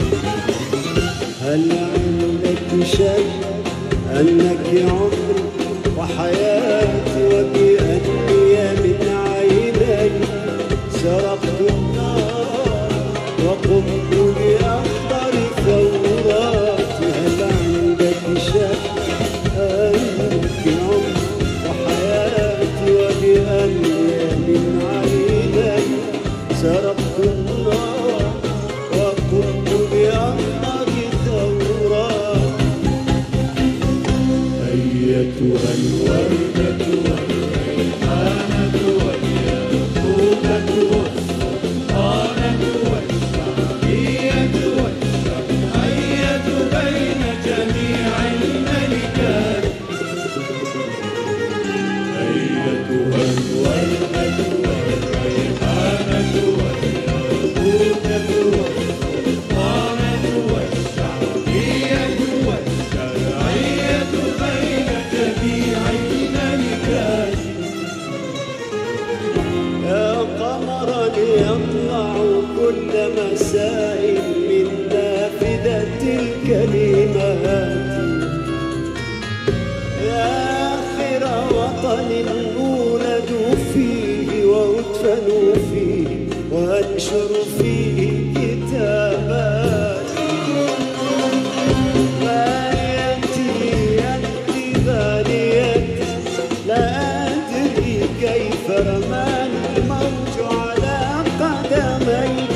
هل عندك شك أنك عمري وحياتي وبأني من عيني سرقت النار وقمت بأخطر ثورات؟ هل عندك شك أنك عمري وحياتي وبأني من عيني سرقت النار وقمت بأخطر ثورات؟ أيتها الوردة والريحانة والياقوتة والسلطانة والشعبية والشرعية بين جميع الملكات. أيتها الوردة والريحانة والياقوتة والسلطانة والشعبية والشرعية بين جميع الملكات. يا قمرا يطلع كل مساء من نافذة الكلمات، يا آخر وطن أولد فيه وأدفن فيه وأنشر فيه كتابات. باليتي أنت باليتي لا أدري كيف رماني الموج على قدميك،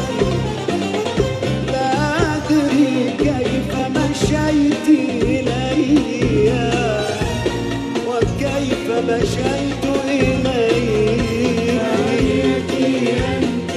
لا أدري كيف مشيت إلي وكيف مشيت إليك. باليتي أنت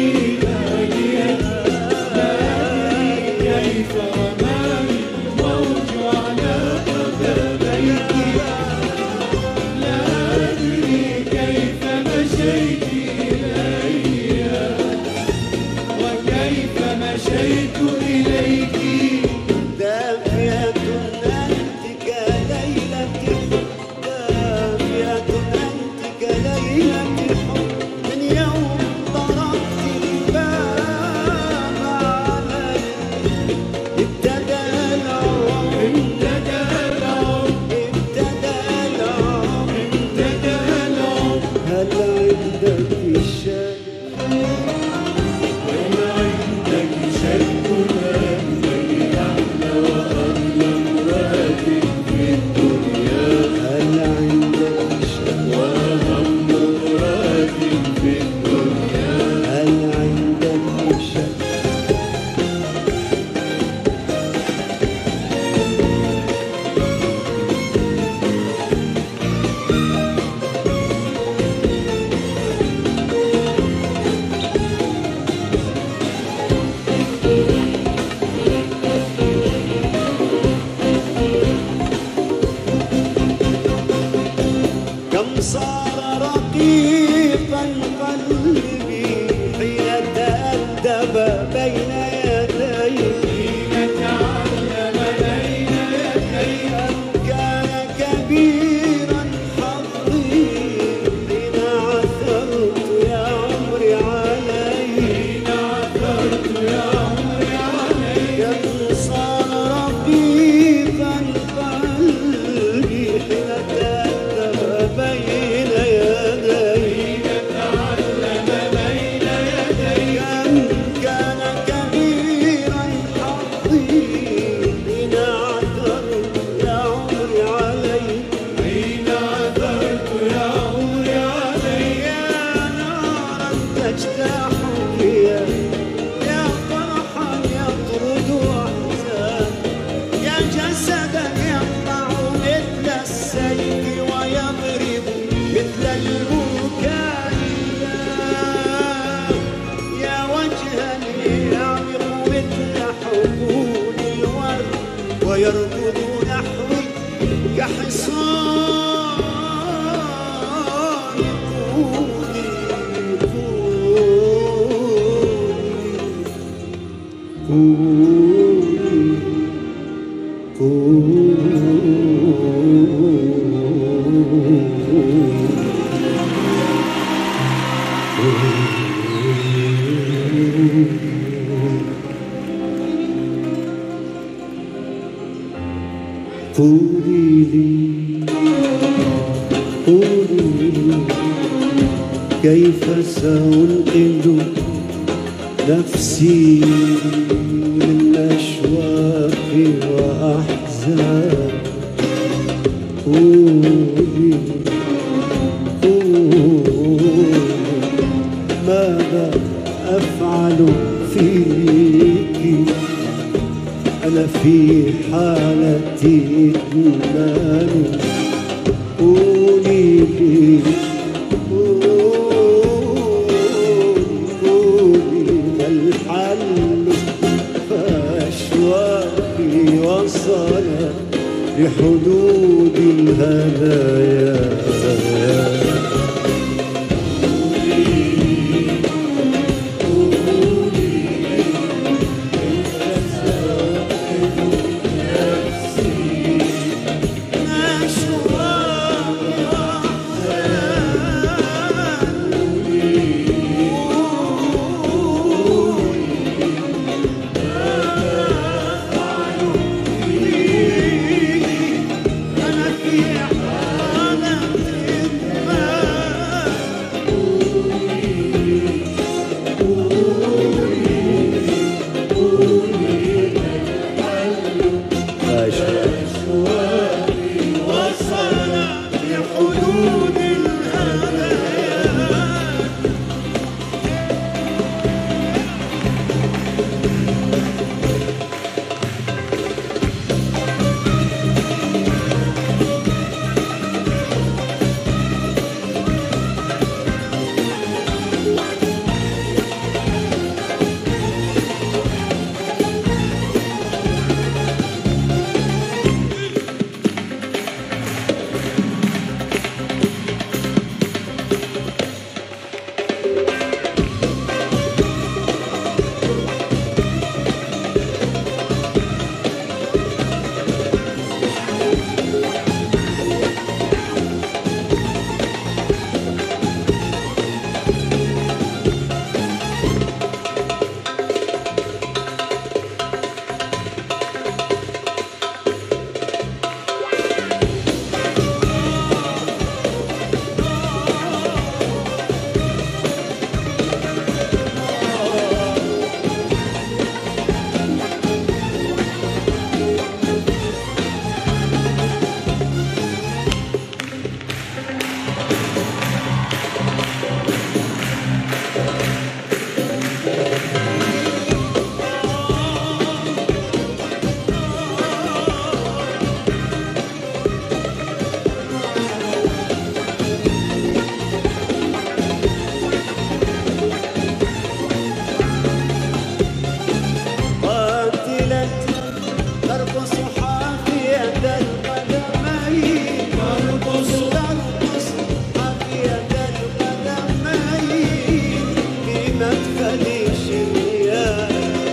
كم صار رقيقا قلبي حين تأدب بين يديه، حين تعلم بين يديه. أم كان كبيرا حظي حين عثرت يا عمري عليه، حين عثرت يا عمري عليه. كم صار رقيقا قلبي حين تأدب بين يدي، تعلم بين يدي. كم كان كبيرا حظي حين عثرت يا عمري علي، حين عثرت يا عمري علي. يا نارا تجتاح فيا، يا فرحا يطرد أحزان، يا جسدا يقطع مثل السيف ويضرب مثل البركان، يا وجها يعمق مثل حبول الورد ويركض نحوي كحصان قودي قودي قولي لي قولي لي كيف سأنقذ نفسي من أشواق وأحزان. قولي قولي ماذا أفعل فيك، أنا في حالة إدمان. قولي لي قولي ما الحل، فأشواقي وصلت لحدود الهدايا. أنا في حالة بمدخل الشريان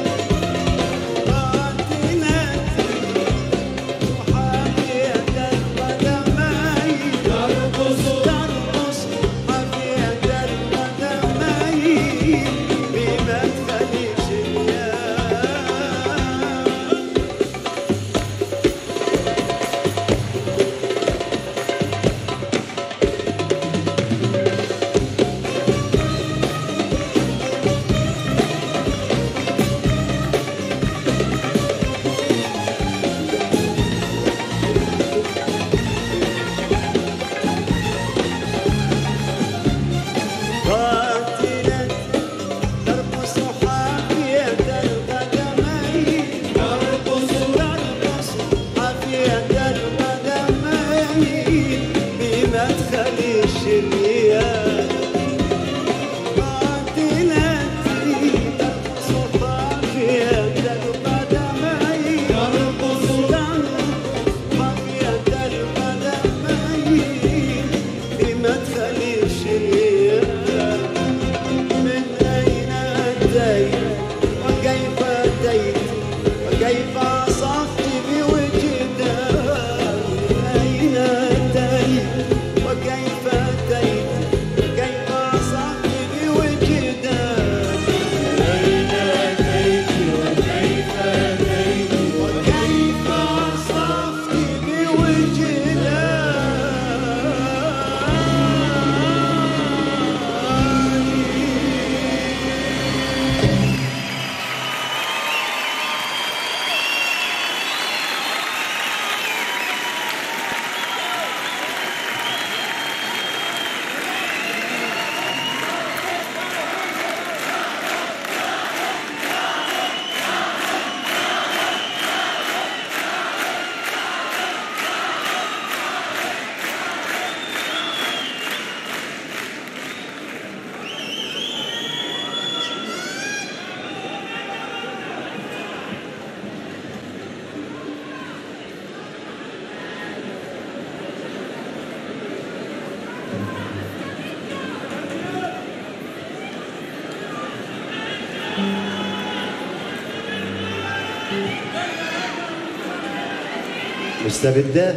مستبدة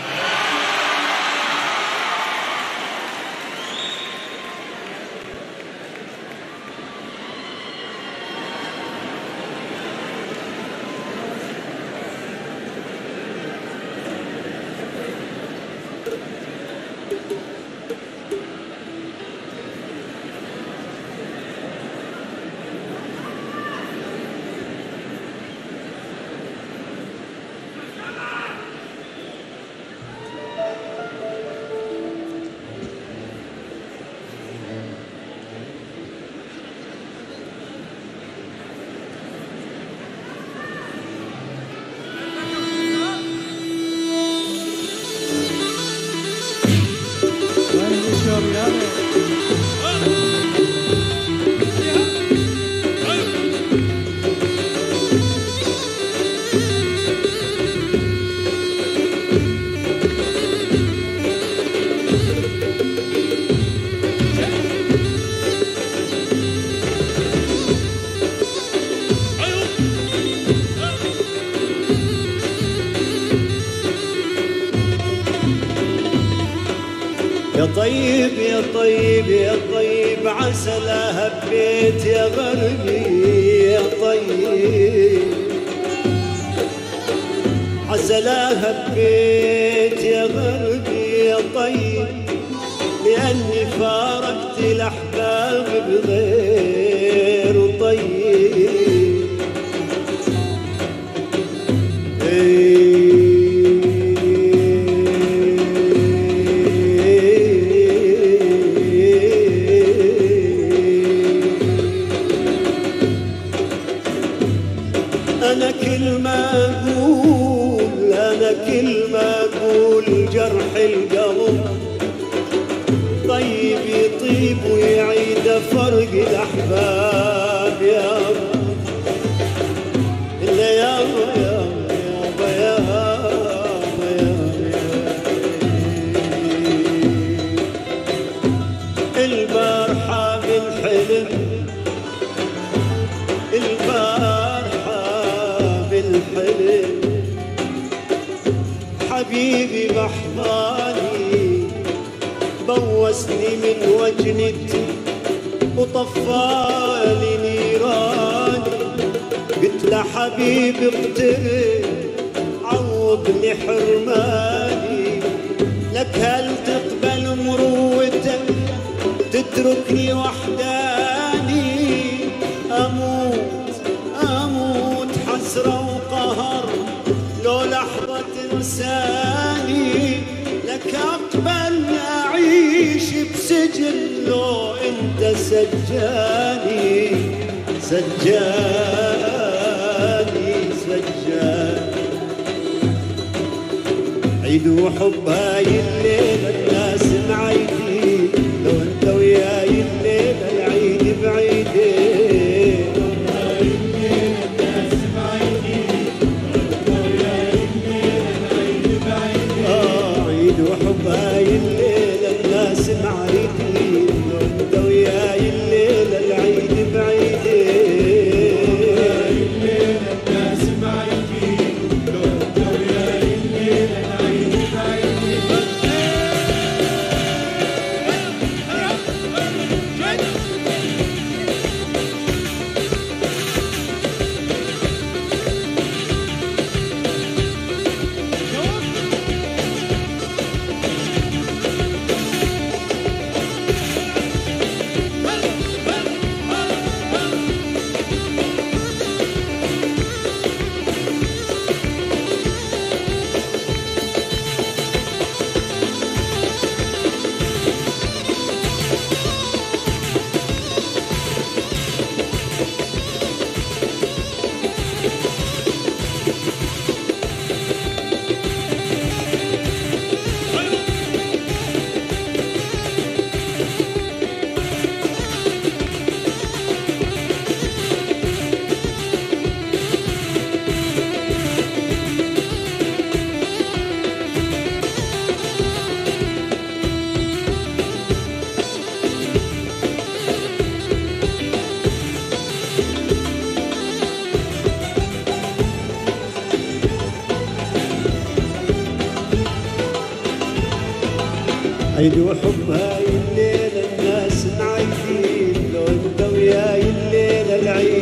يا طيب يا طيب يا طيب عسلها هبيت يا غربي يا طيب عسلها هبيت يا غربي يا طيب لأني فارقت الأحباب بغير طيب أنا كل ما أقول أنا كل ما أقول جرح القلب طيب يطيب ويعيد فرق الأحباب يا رب إلا يا يابا يا يابا يا البارحة بالحلم حبيبي بحضاني بوسني من وجنتي وطفالي نيراني. قلت له حبيبي اقترب عوضني حرماني، لك هل تقبل مروتك تتركني وحداني؟ أموت أموت حسرة وقهر لو لحظة تنساني، لك أقبل أعيش بسجن لو أنت سجاني سجاني سجاني. عيد وحب هاي الليلة الناس معيدين، لو انت وياي الليلة العيد بعيدين. هاي الليلة الناس معيدين، لو انت وياي الليلة العيد بعيدين. اه عيد وحب هاي الليلة الناس معيدين، لو انت وياي الليلة العيد بعيدين. هاي الليلة الناس معيدين، لو انت وياي الليلة العيد بعيدين. عيد وحب هاي الليلة الناس معيدين، لو انت وياي الليلة العيد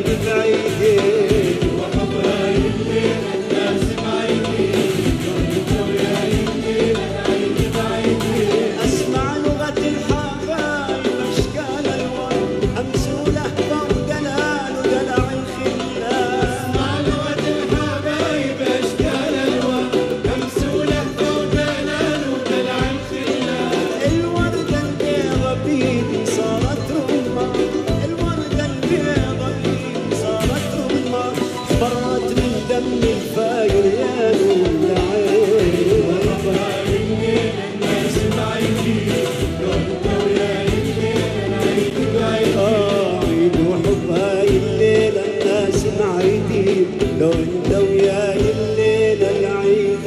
بعيدين. وحب هاي الليلة الناس معيدين، لو انت وياي الليلة العيد بعيدين. اسمع لغة الحبايب اشكال الورد امس ولهفة ودلال ودلع الخلان. اسمع لغة الحبايب اشكال الورد امس ولهفة ودلال ودلع الخلان. الوردة البيضة بيدي صارت رمة، الوردة البيضة بيدي صارت رمة، برت من دم الفاير يا نور العين. وحب هاي الليلة الناس معيدين، لو انت وياي الليلة العيد بعيدين. اه عيد وحب هاي الليلة الناس معيدين، لو انت وياي الليلة العيد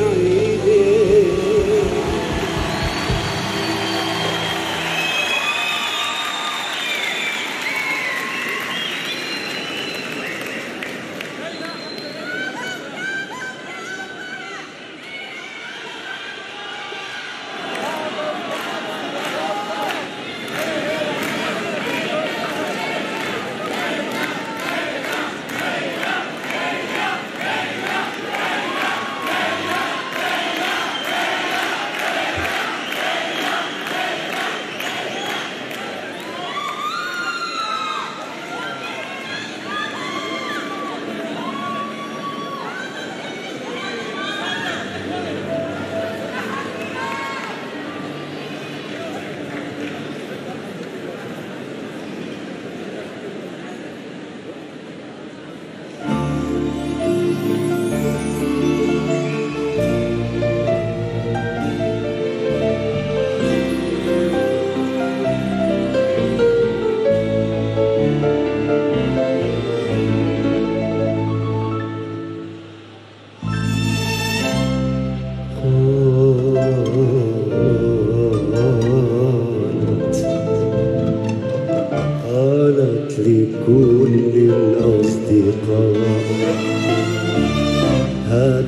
بعيدين.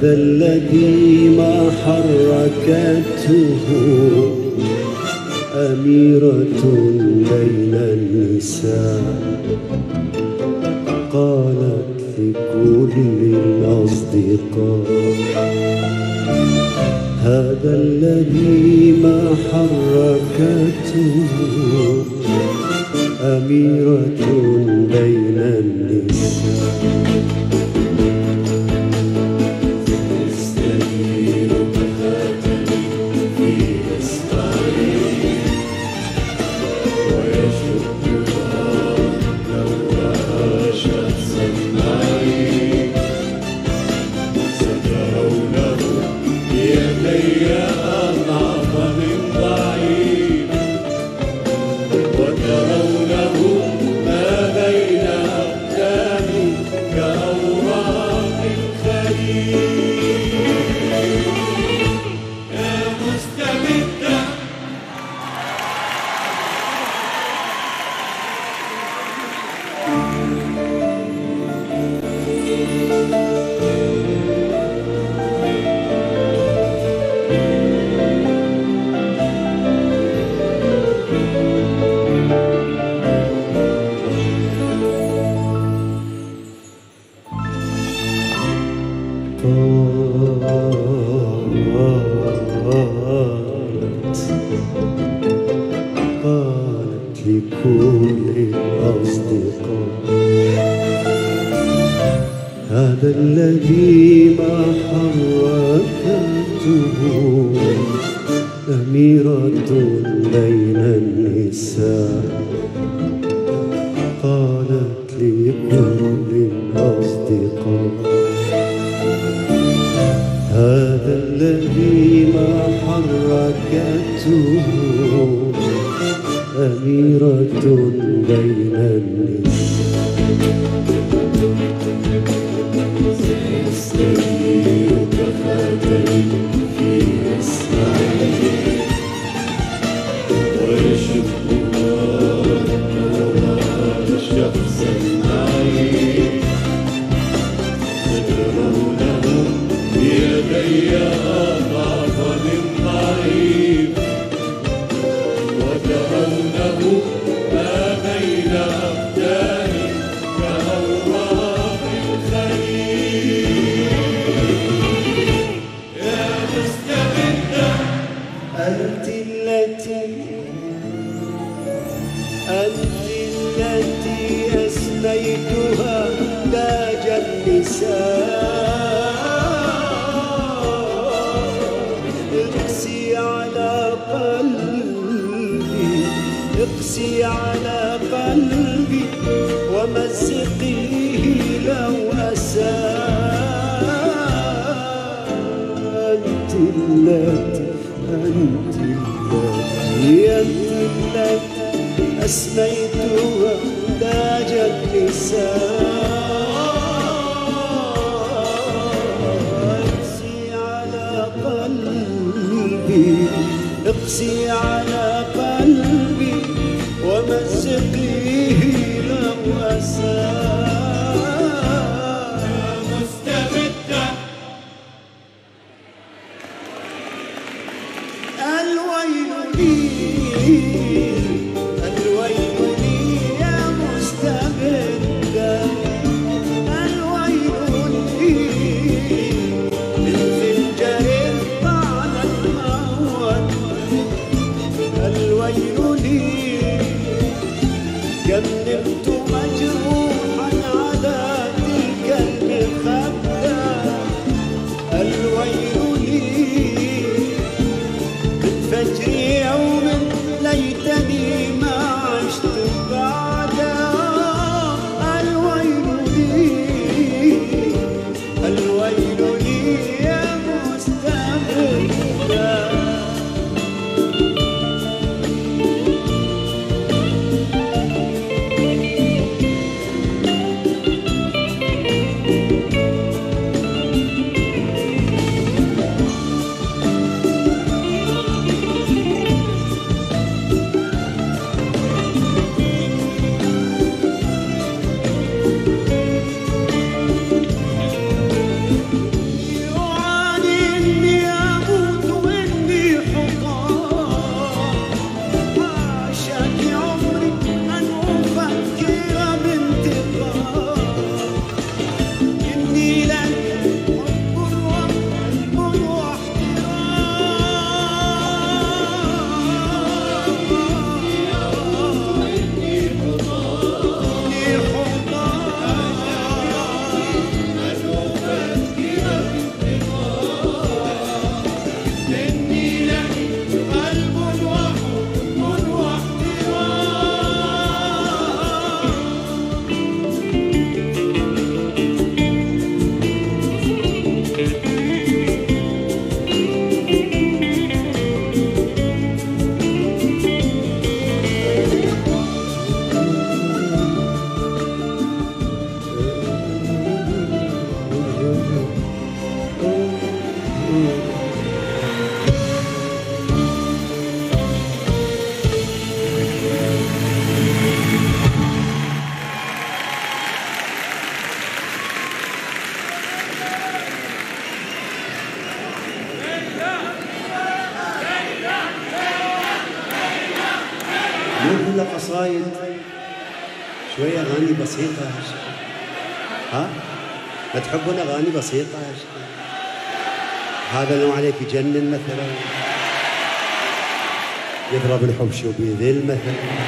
هذا الذي ما حركته أميرة بين النساء، قالت لكل الأصدقاء هذا الذي ما حركته أميرة بين النساء. قالت لكل الأصدقاء هذا الذي ما حركته أميرة بين النساء، قالت لكل الأصدقاء هذا الذي ما حركته أميرة بين النساء. سيستنير كخاتم في إسماعيل ويشبهها نورها شخصا معي، تدرونه بيدي أضعف من ضعيف وترونه ما بين أقدامي كأوراق الخليل. يا مستبدة أنت التي أنت التي أسميتها تاج النساء، اقسي على قلبي اقسي على قلبي ومزقيه لو أساء. أنت التي أنت التي أنت التي أسميتها تاج النساء، اقسي على قلبي اقسي على قلبي ومزقيه لو أساء. يا مستبدة الويل لي الويل لي يا مستبدة الويل لي من فنجر طعن الموت وايد، شوية أغاني بسيطة يا شيخ. ها؟ ما تحبون أغاني بسيطة يا شيخ؟ هذا النوع عليك يجنن مثلا، يضرب الحب شو بيذل مثلا.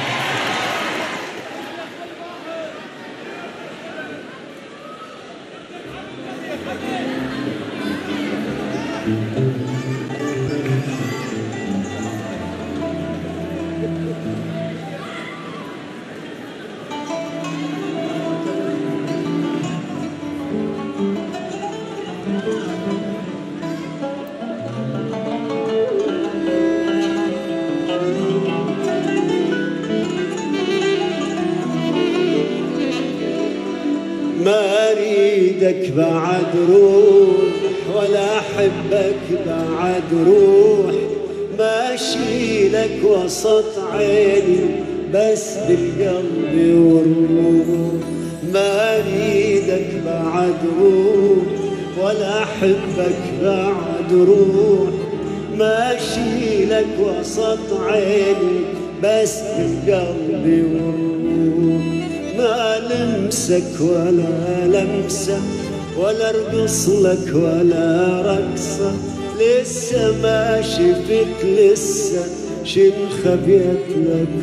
ما اريدك بعد روح ولا احبك بعد روح، ما اشيلك وسط عيني بس بالقلب والروح. ما اريدك بعد روح ولا احبك بعد روح، ما اشيلك وسط عيني بس بالقلب والروح. ما لمسك ولا لمسة ولا ارقص لك ولا رقصة، لسه ما شفت لسه شن خبيت لك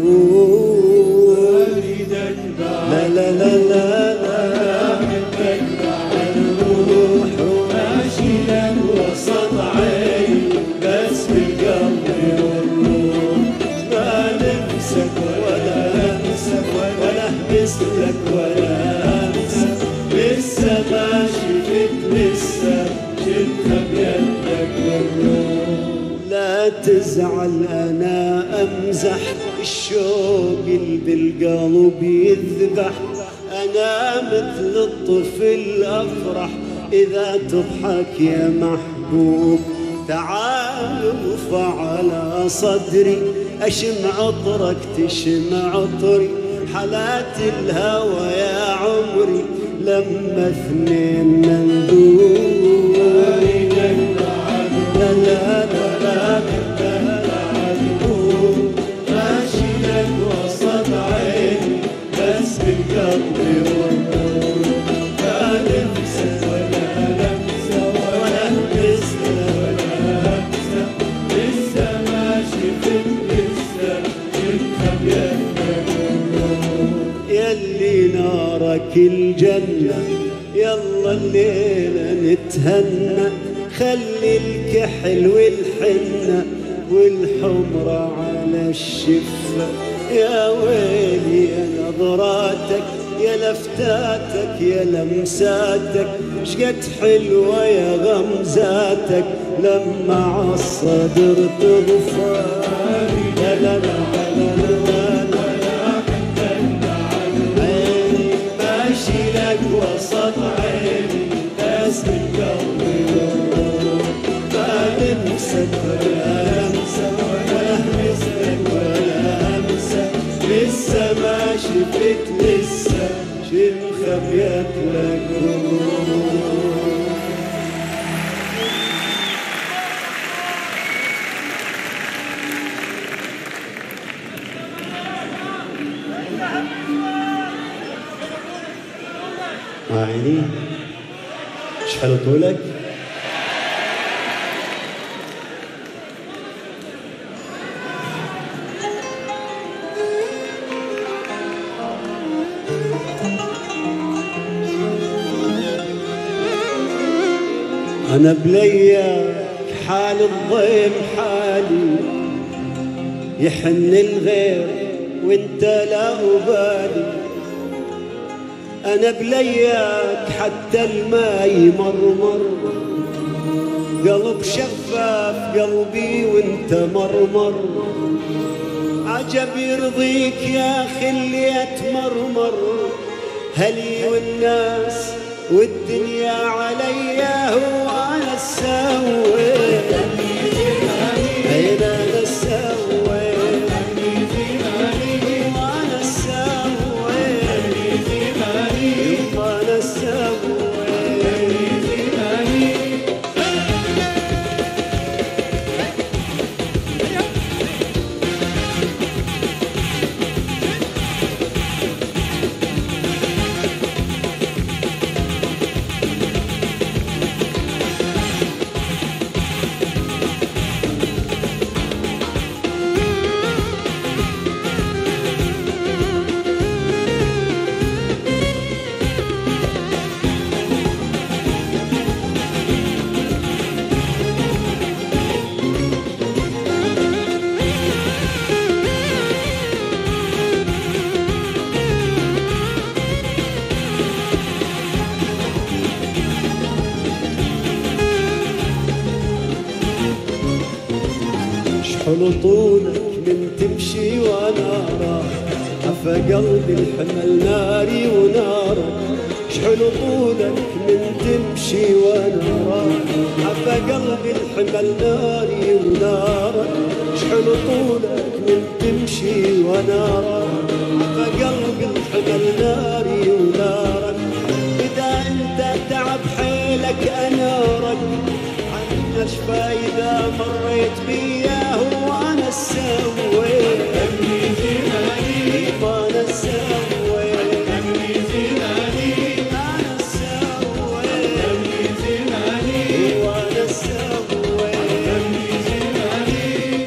الروح. لا لا لا لا لا أحبك بعد الروح، وماشي لك وسط عيني بس بالقلب والروح. ما لمسك ولا لمسك ولا احبس لك ولا امسك، لسه ما شفت لسه شن خبيت لك الروح. لا تزعل أنا أمزح، الشوق اللي بالقلب يذبح. أنا مثل الطفل أفرح إذا تضحك يا محبوب. تعال ارفع على صدري أشم عطرك تشم عطري، حالات الهوى يا عمري لما اثنين نندوب. لا لا لا ماشي لك وسط عيني بس بالقلب والروح. ما لمسة ولا لمسة ولا لمسة ولا لمسة، لسه ما شفت لسه شفت بيدك الروح. يلي نارك الجنة يلا الليلة نتهنى، خلي الكحل والحنة والحمرة على الشفة. يا ويلي يا نظراتك يا لفتاتك يا لمساتك، شقد حلوة يا غمزاتك لما عالصدر تغفى. لا لا لا عيني ماشي لك وسط عيني بس بالقلب والروح. ما لمسك ولا لمسك ولا همسك ولا همسك، لسه ما شفت لسه شن خبيت لك الروح. عيني ايش حلو طولك. أنا بلياك حال الضيم حالي، يحن الغير وانت لا أبالي. أنا بلياك حتى الماء يمرمر، قلب شفاف قلبي وانت مرمر. عجب يرضيك يا أخي اللي يتمرمر، هلي والناس والدنيا عليا هو أنا السويت. أين أنا السويت وأنا السويت وأنا السويت. شحن طولك من تمشي وانا راك، عفى قلبي الحمل ناري ونارك. شحن طولك من تمشي وانا راك، عفى قلبي الحمل ناري ونارك. شحن طولك من تمشي وانا راك، عفى قلبي الحمل ناري ونارك. اذا انت تعب حيلك انارك، عنك اش فايدة مريت بياه وانا سويت دمي زماني وانا سويت دمي زماني انا سويت دمي زماني وانا سويت دمي زماني.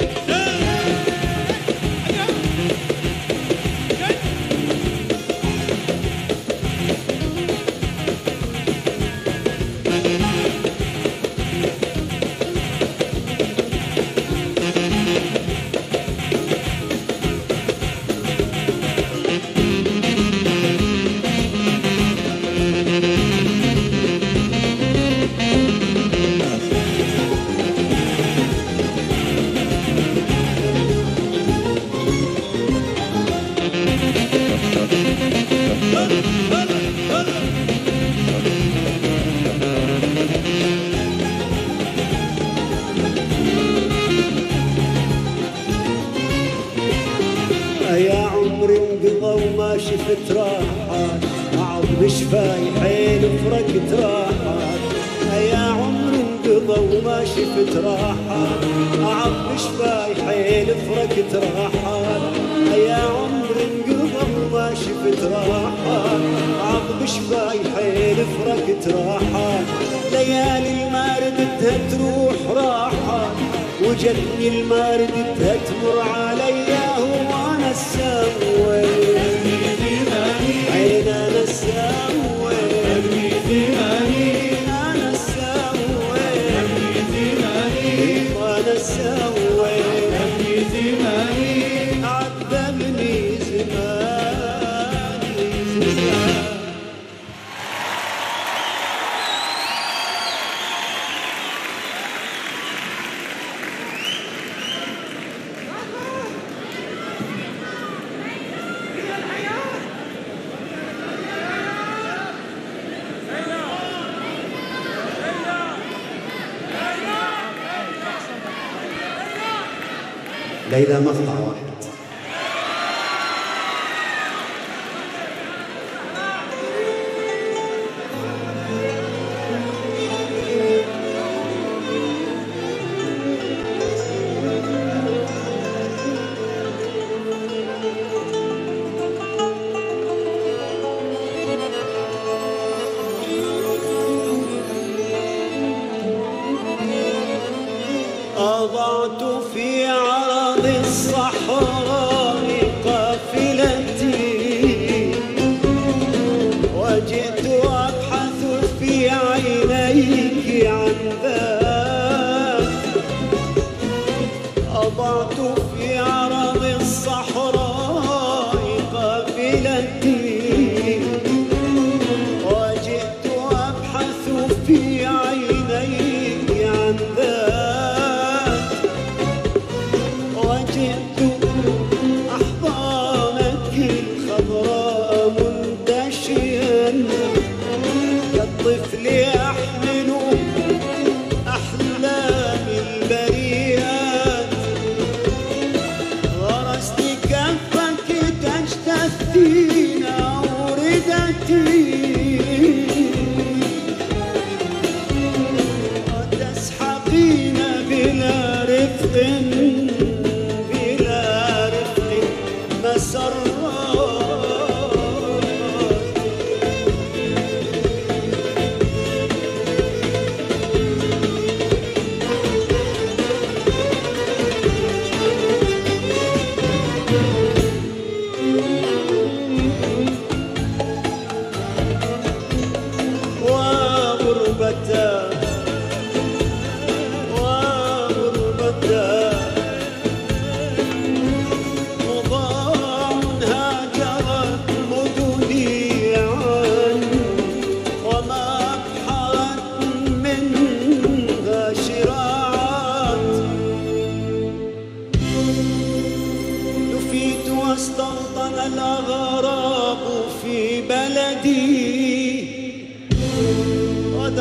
يا عمري انقضى وما شفت راحات، عظم شفاي حيل فرقت راحات. يا عمري انقضى وما شفت راحات، عظم شفاي حيل فرقت راحات. يا عمري انقضى وما شفت راحات، عظم شفاي حيل فرقت راحات. ليالي ما ردتها تروح راحات، وجتني الما ردتها تمر عليا وانا سويت عين انا سويت انا سويت وانا سويت عذبني زماني زمان. ليلى مقطع واحد. أضعت في عرض الصحراء قافلتي، وجئت أبحث في عينيك عن ذاك. أضعت في عرض الصحراء قافلتي، وجئت أبحث في عينيك عن ذاك. وجئت أحضانك الخضراء منتشيا، كالطفل أحمل أحلامي البريئات. غرست كفك تجتثين أوردتي، وتسحقين بلا رفق مسرات.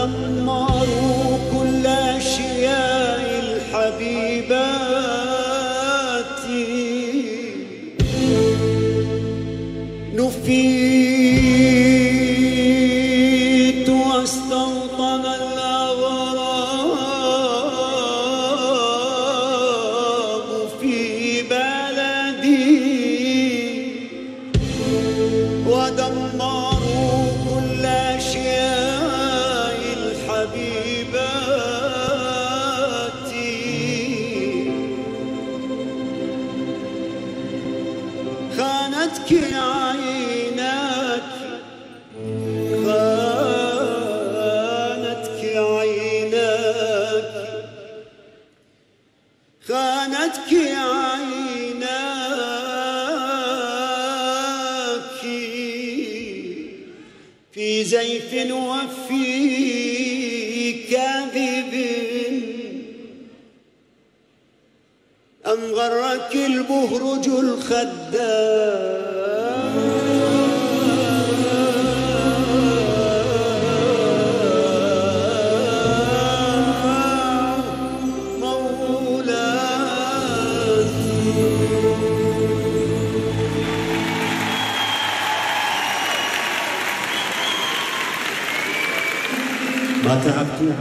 ودمروا كل أشياء الحبيبات، نفيت واستوطن الأغراب في بلدي، ودمروا كل أشياء الحبيبات، خانتك عيناك خانتك عيناك خانتك عيناك في زيف وفي كاذب، أم غرك البهرج الخدام ما تعبتوا؟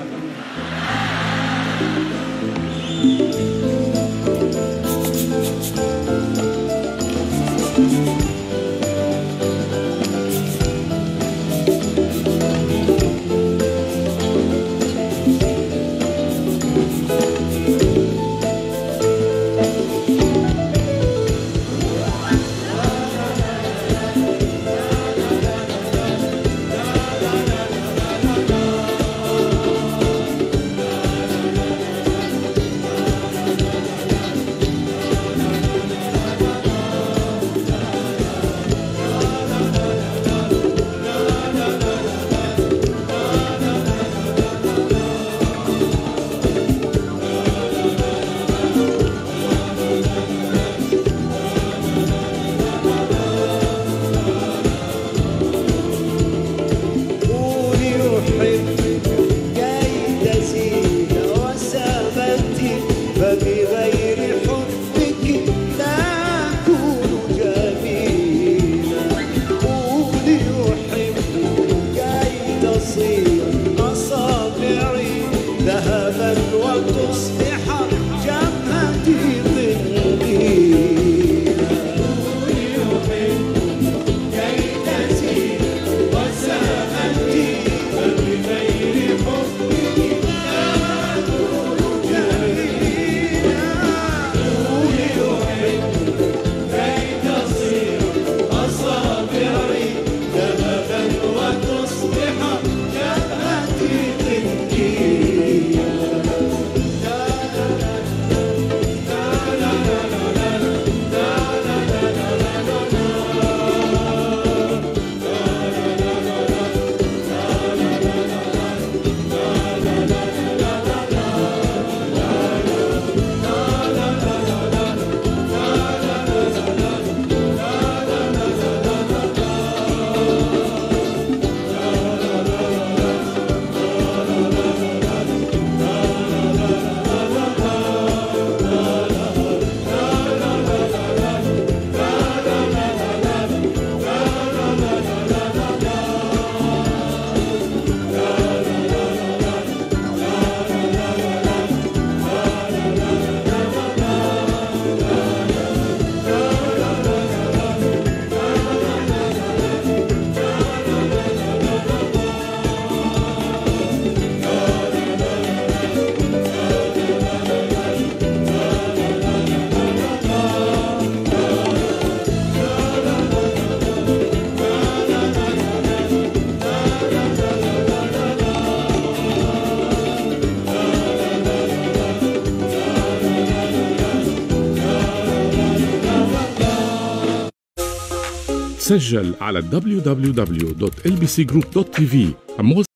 سجل على دبليو دبليو دبليو دوت إل بي سي جروب دوت تي في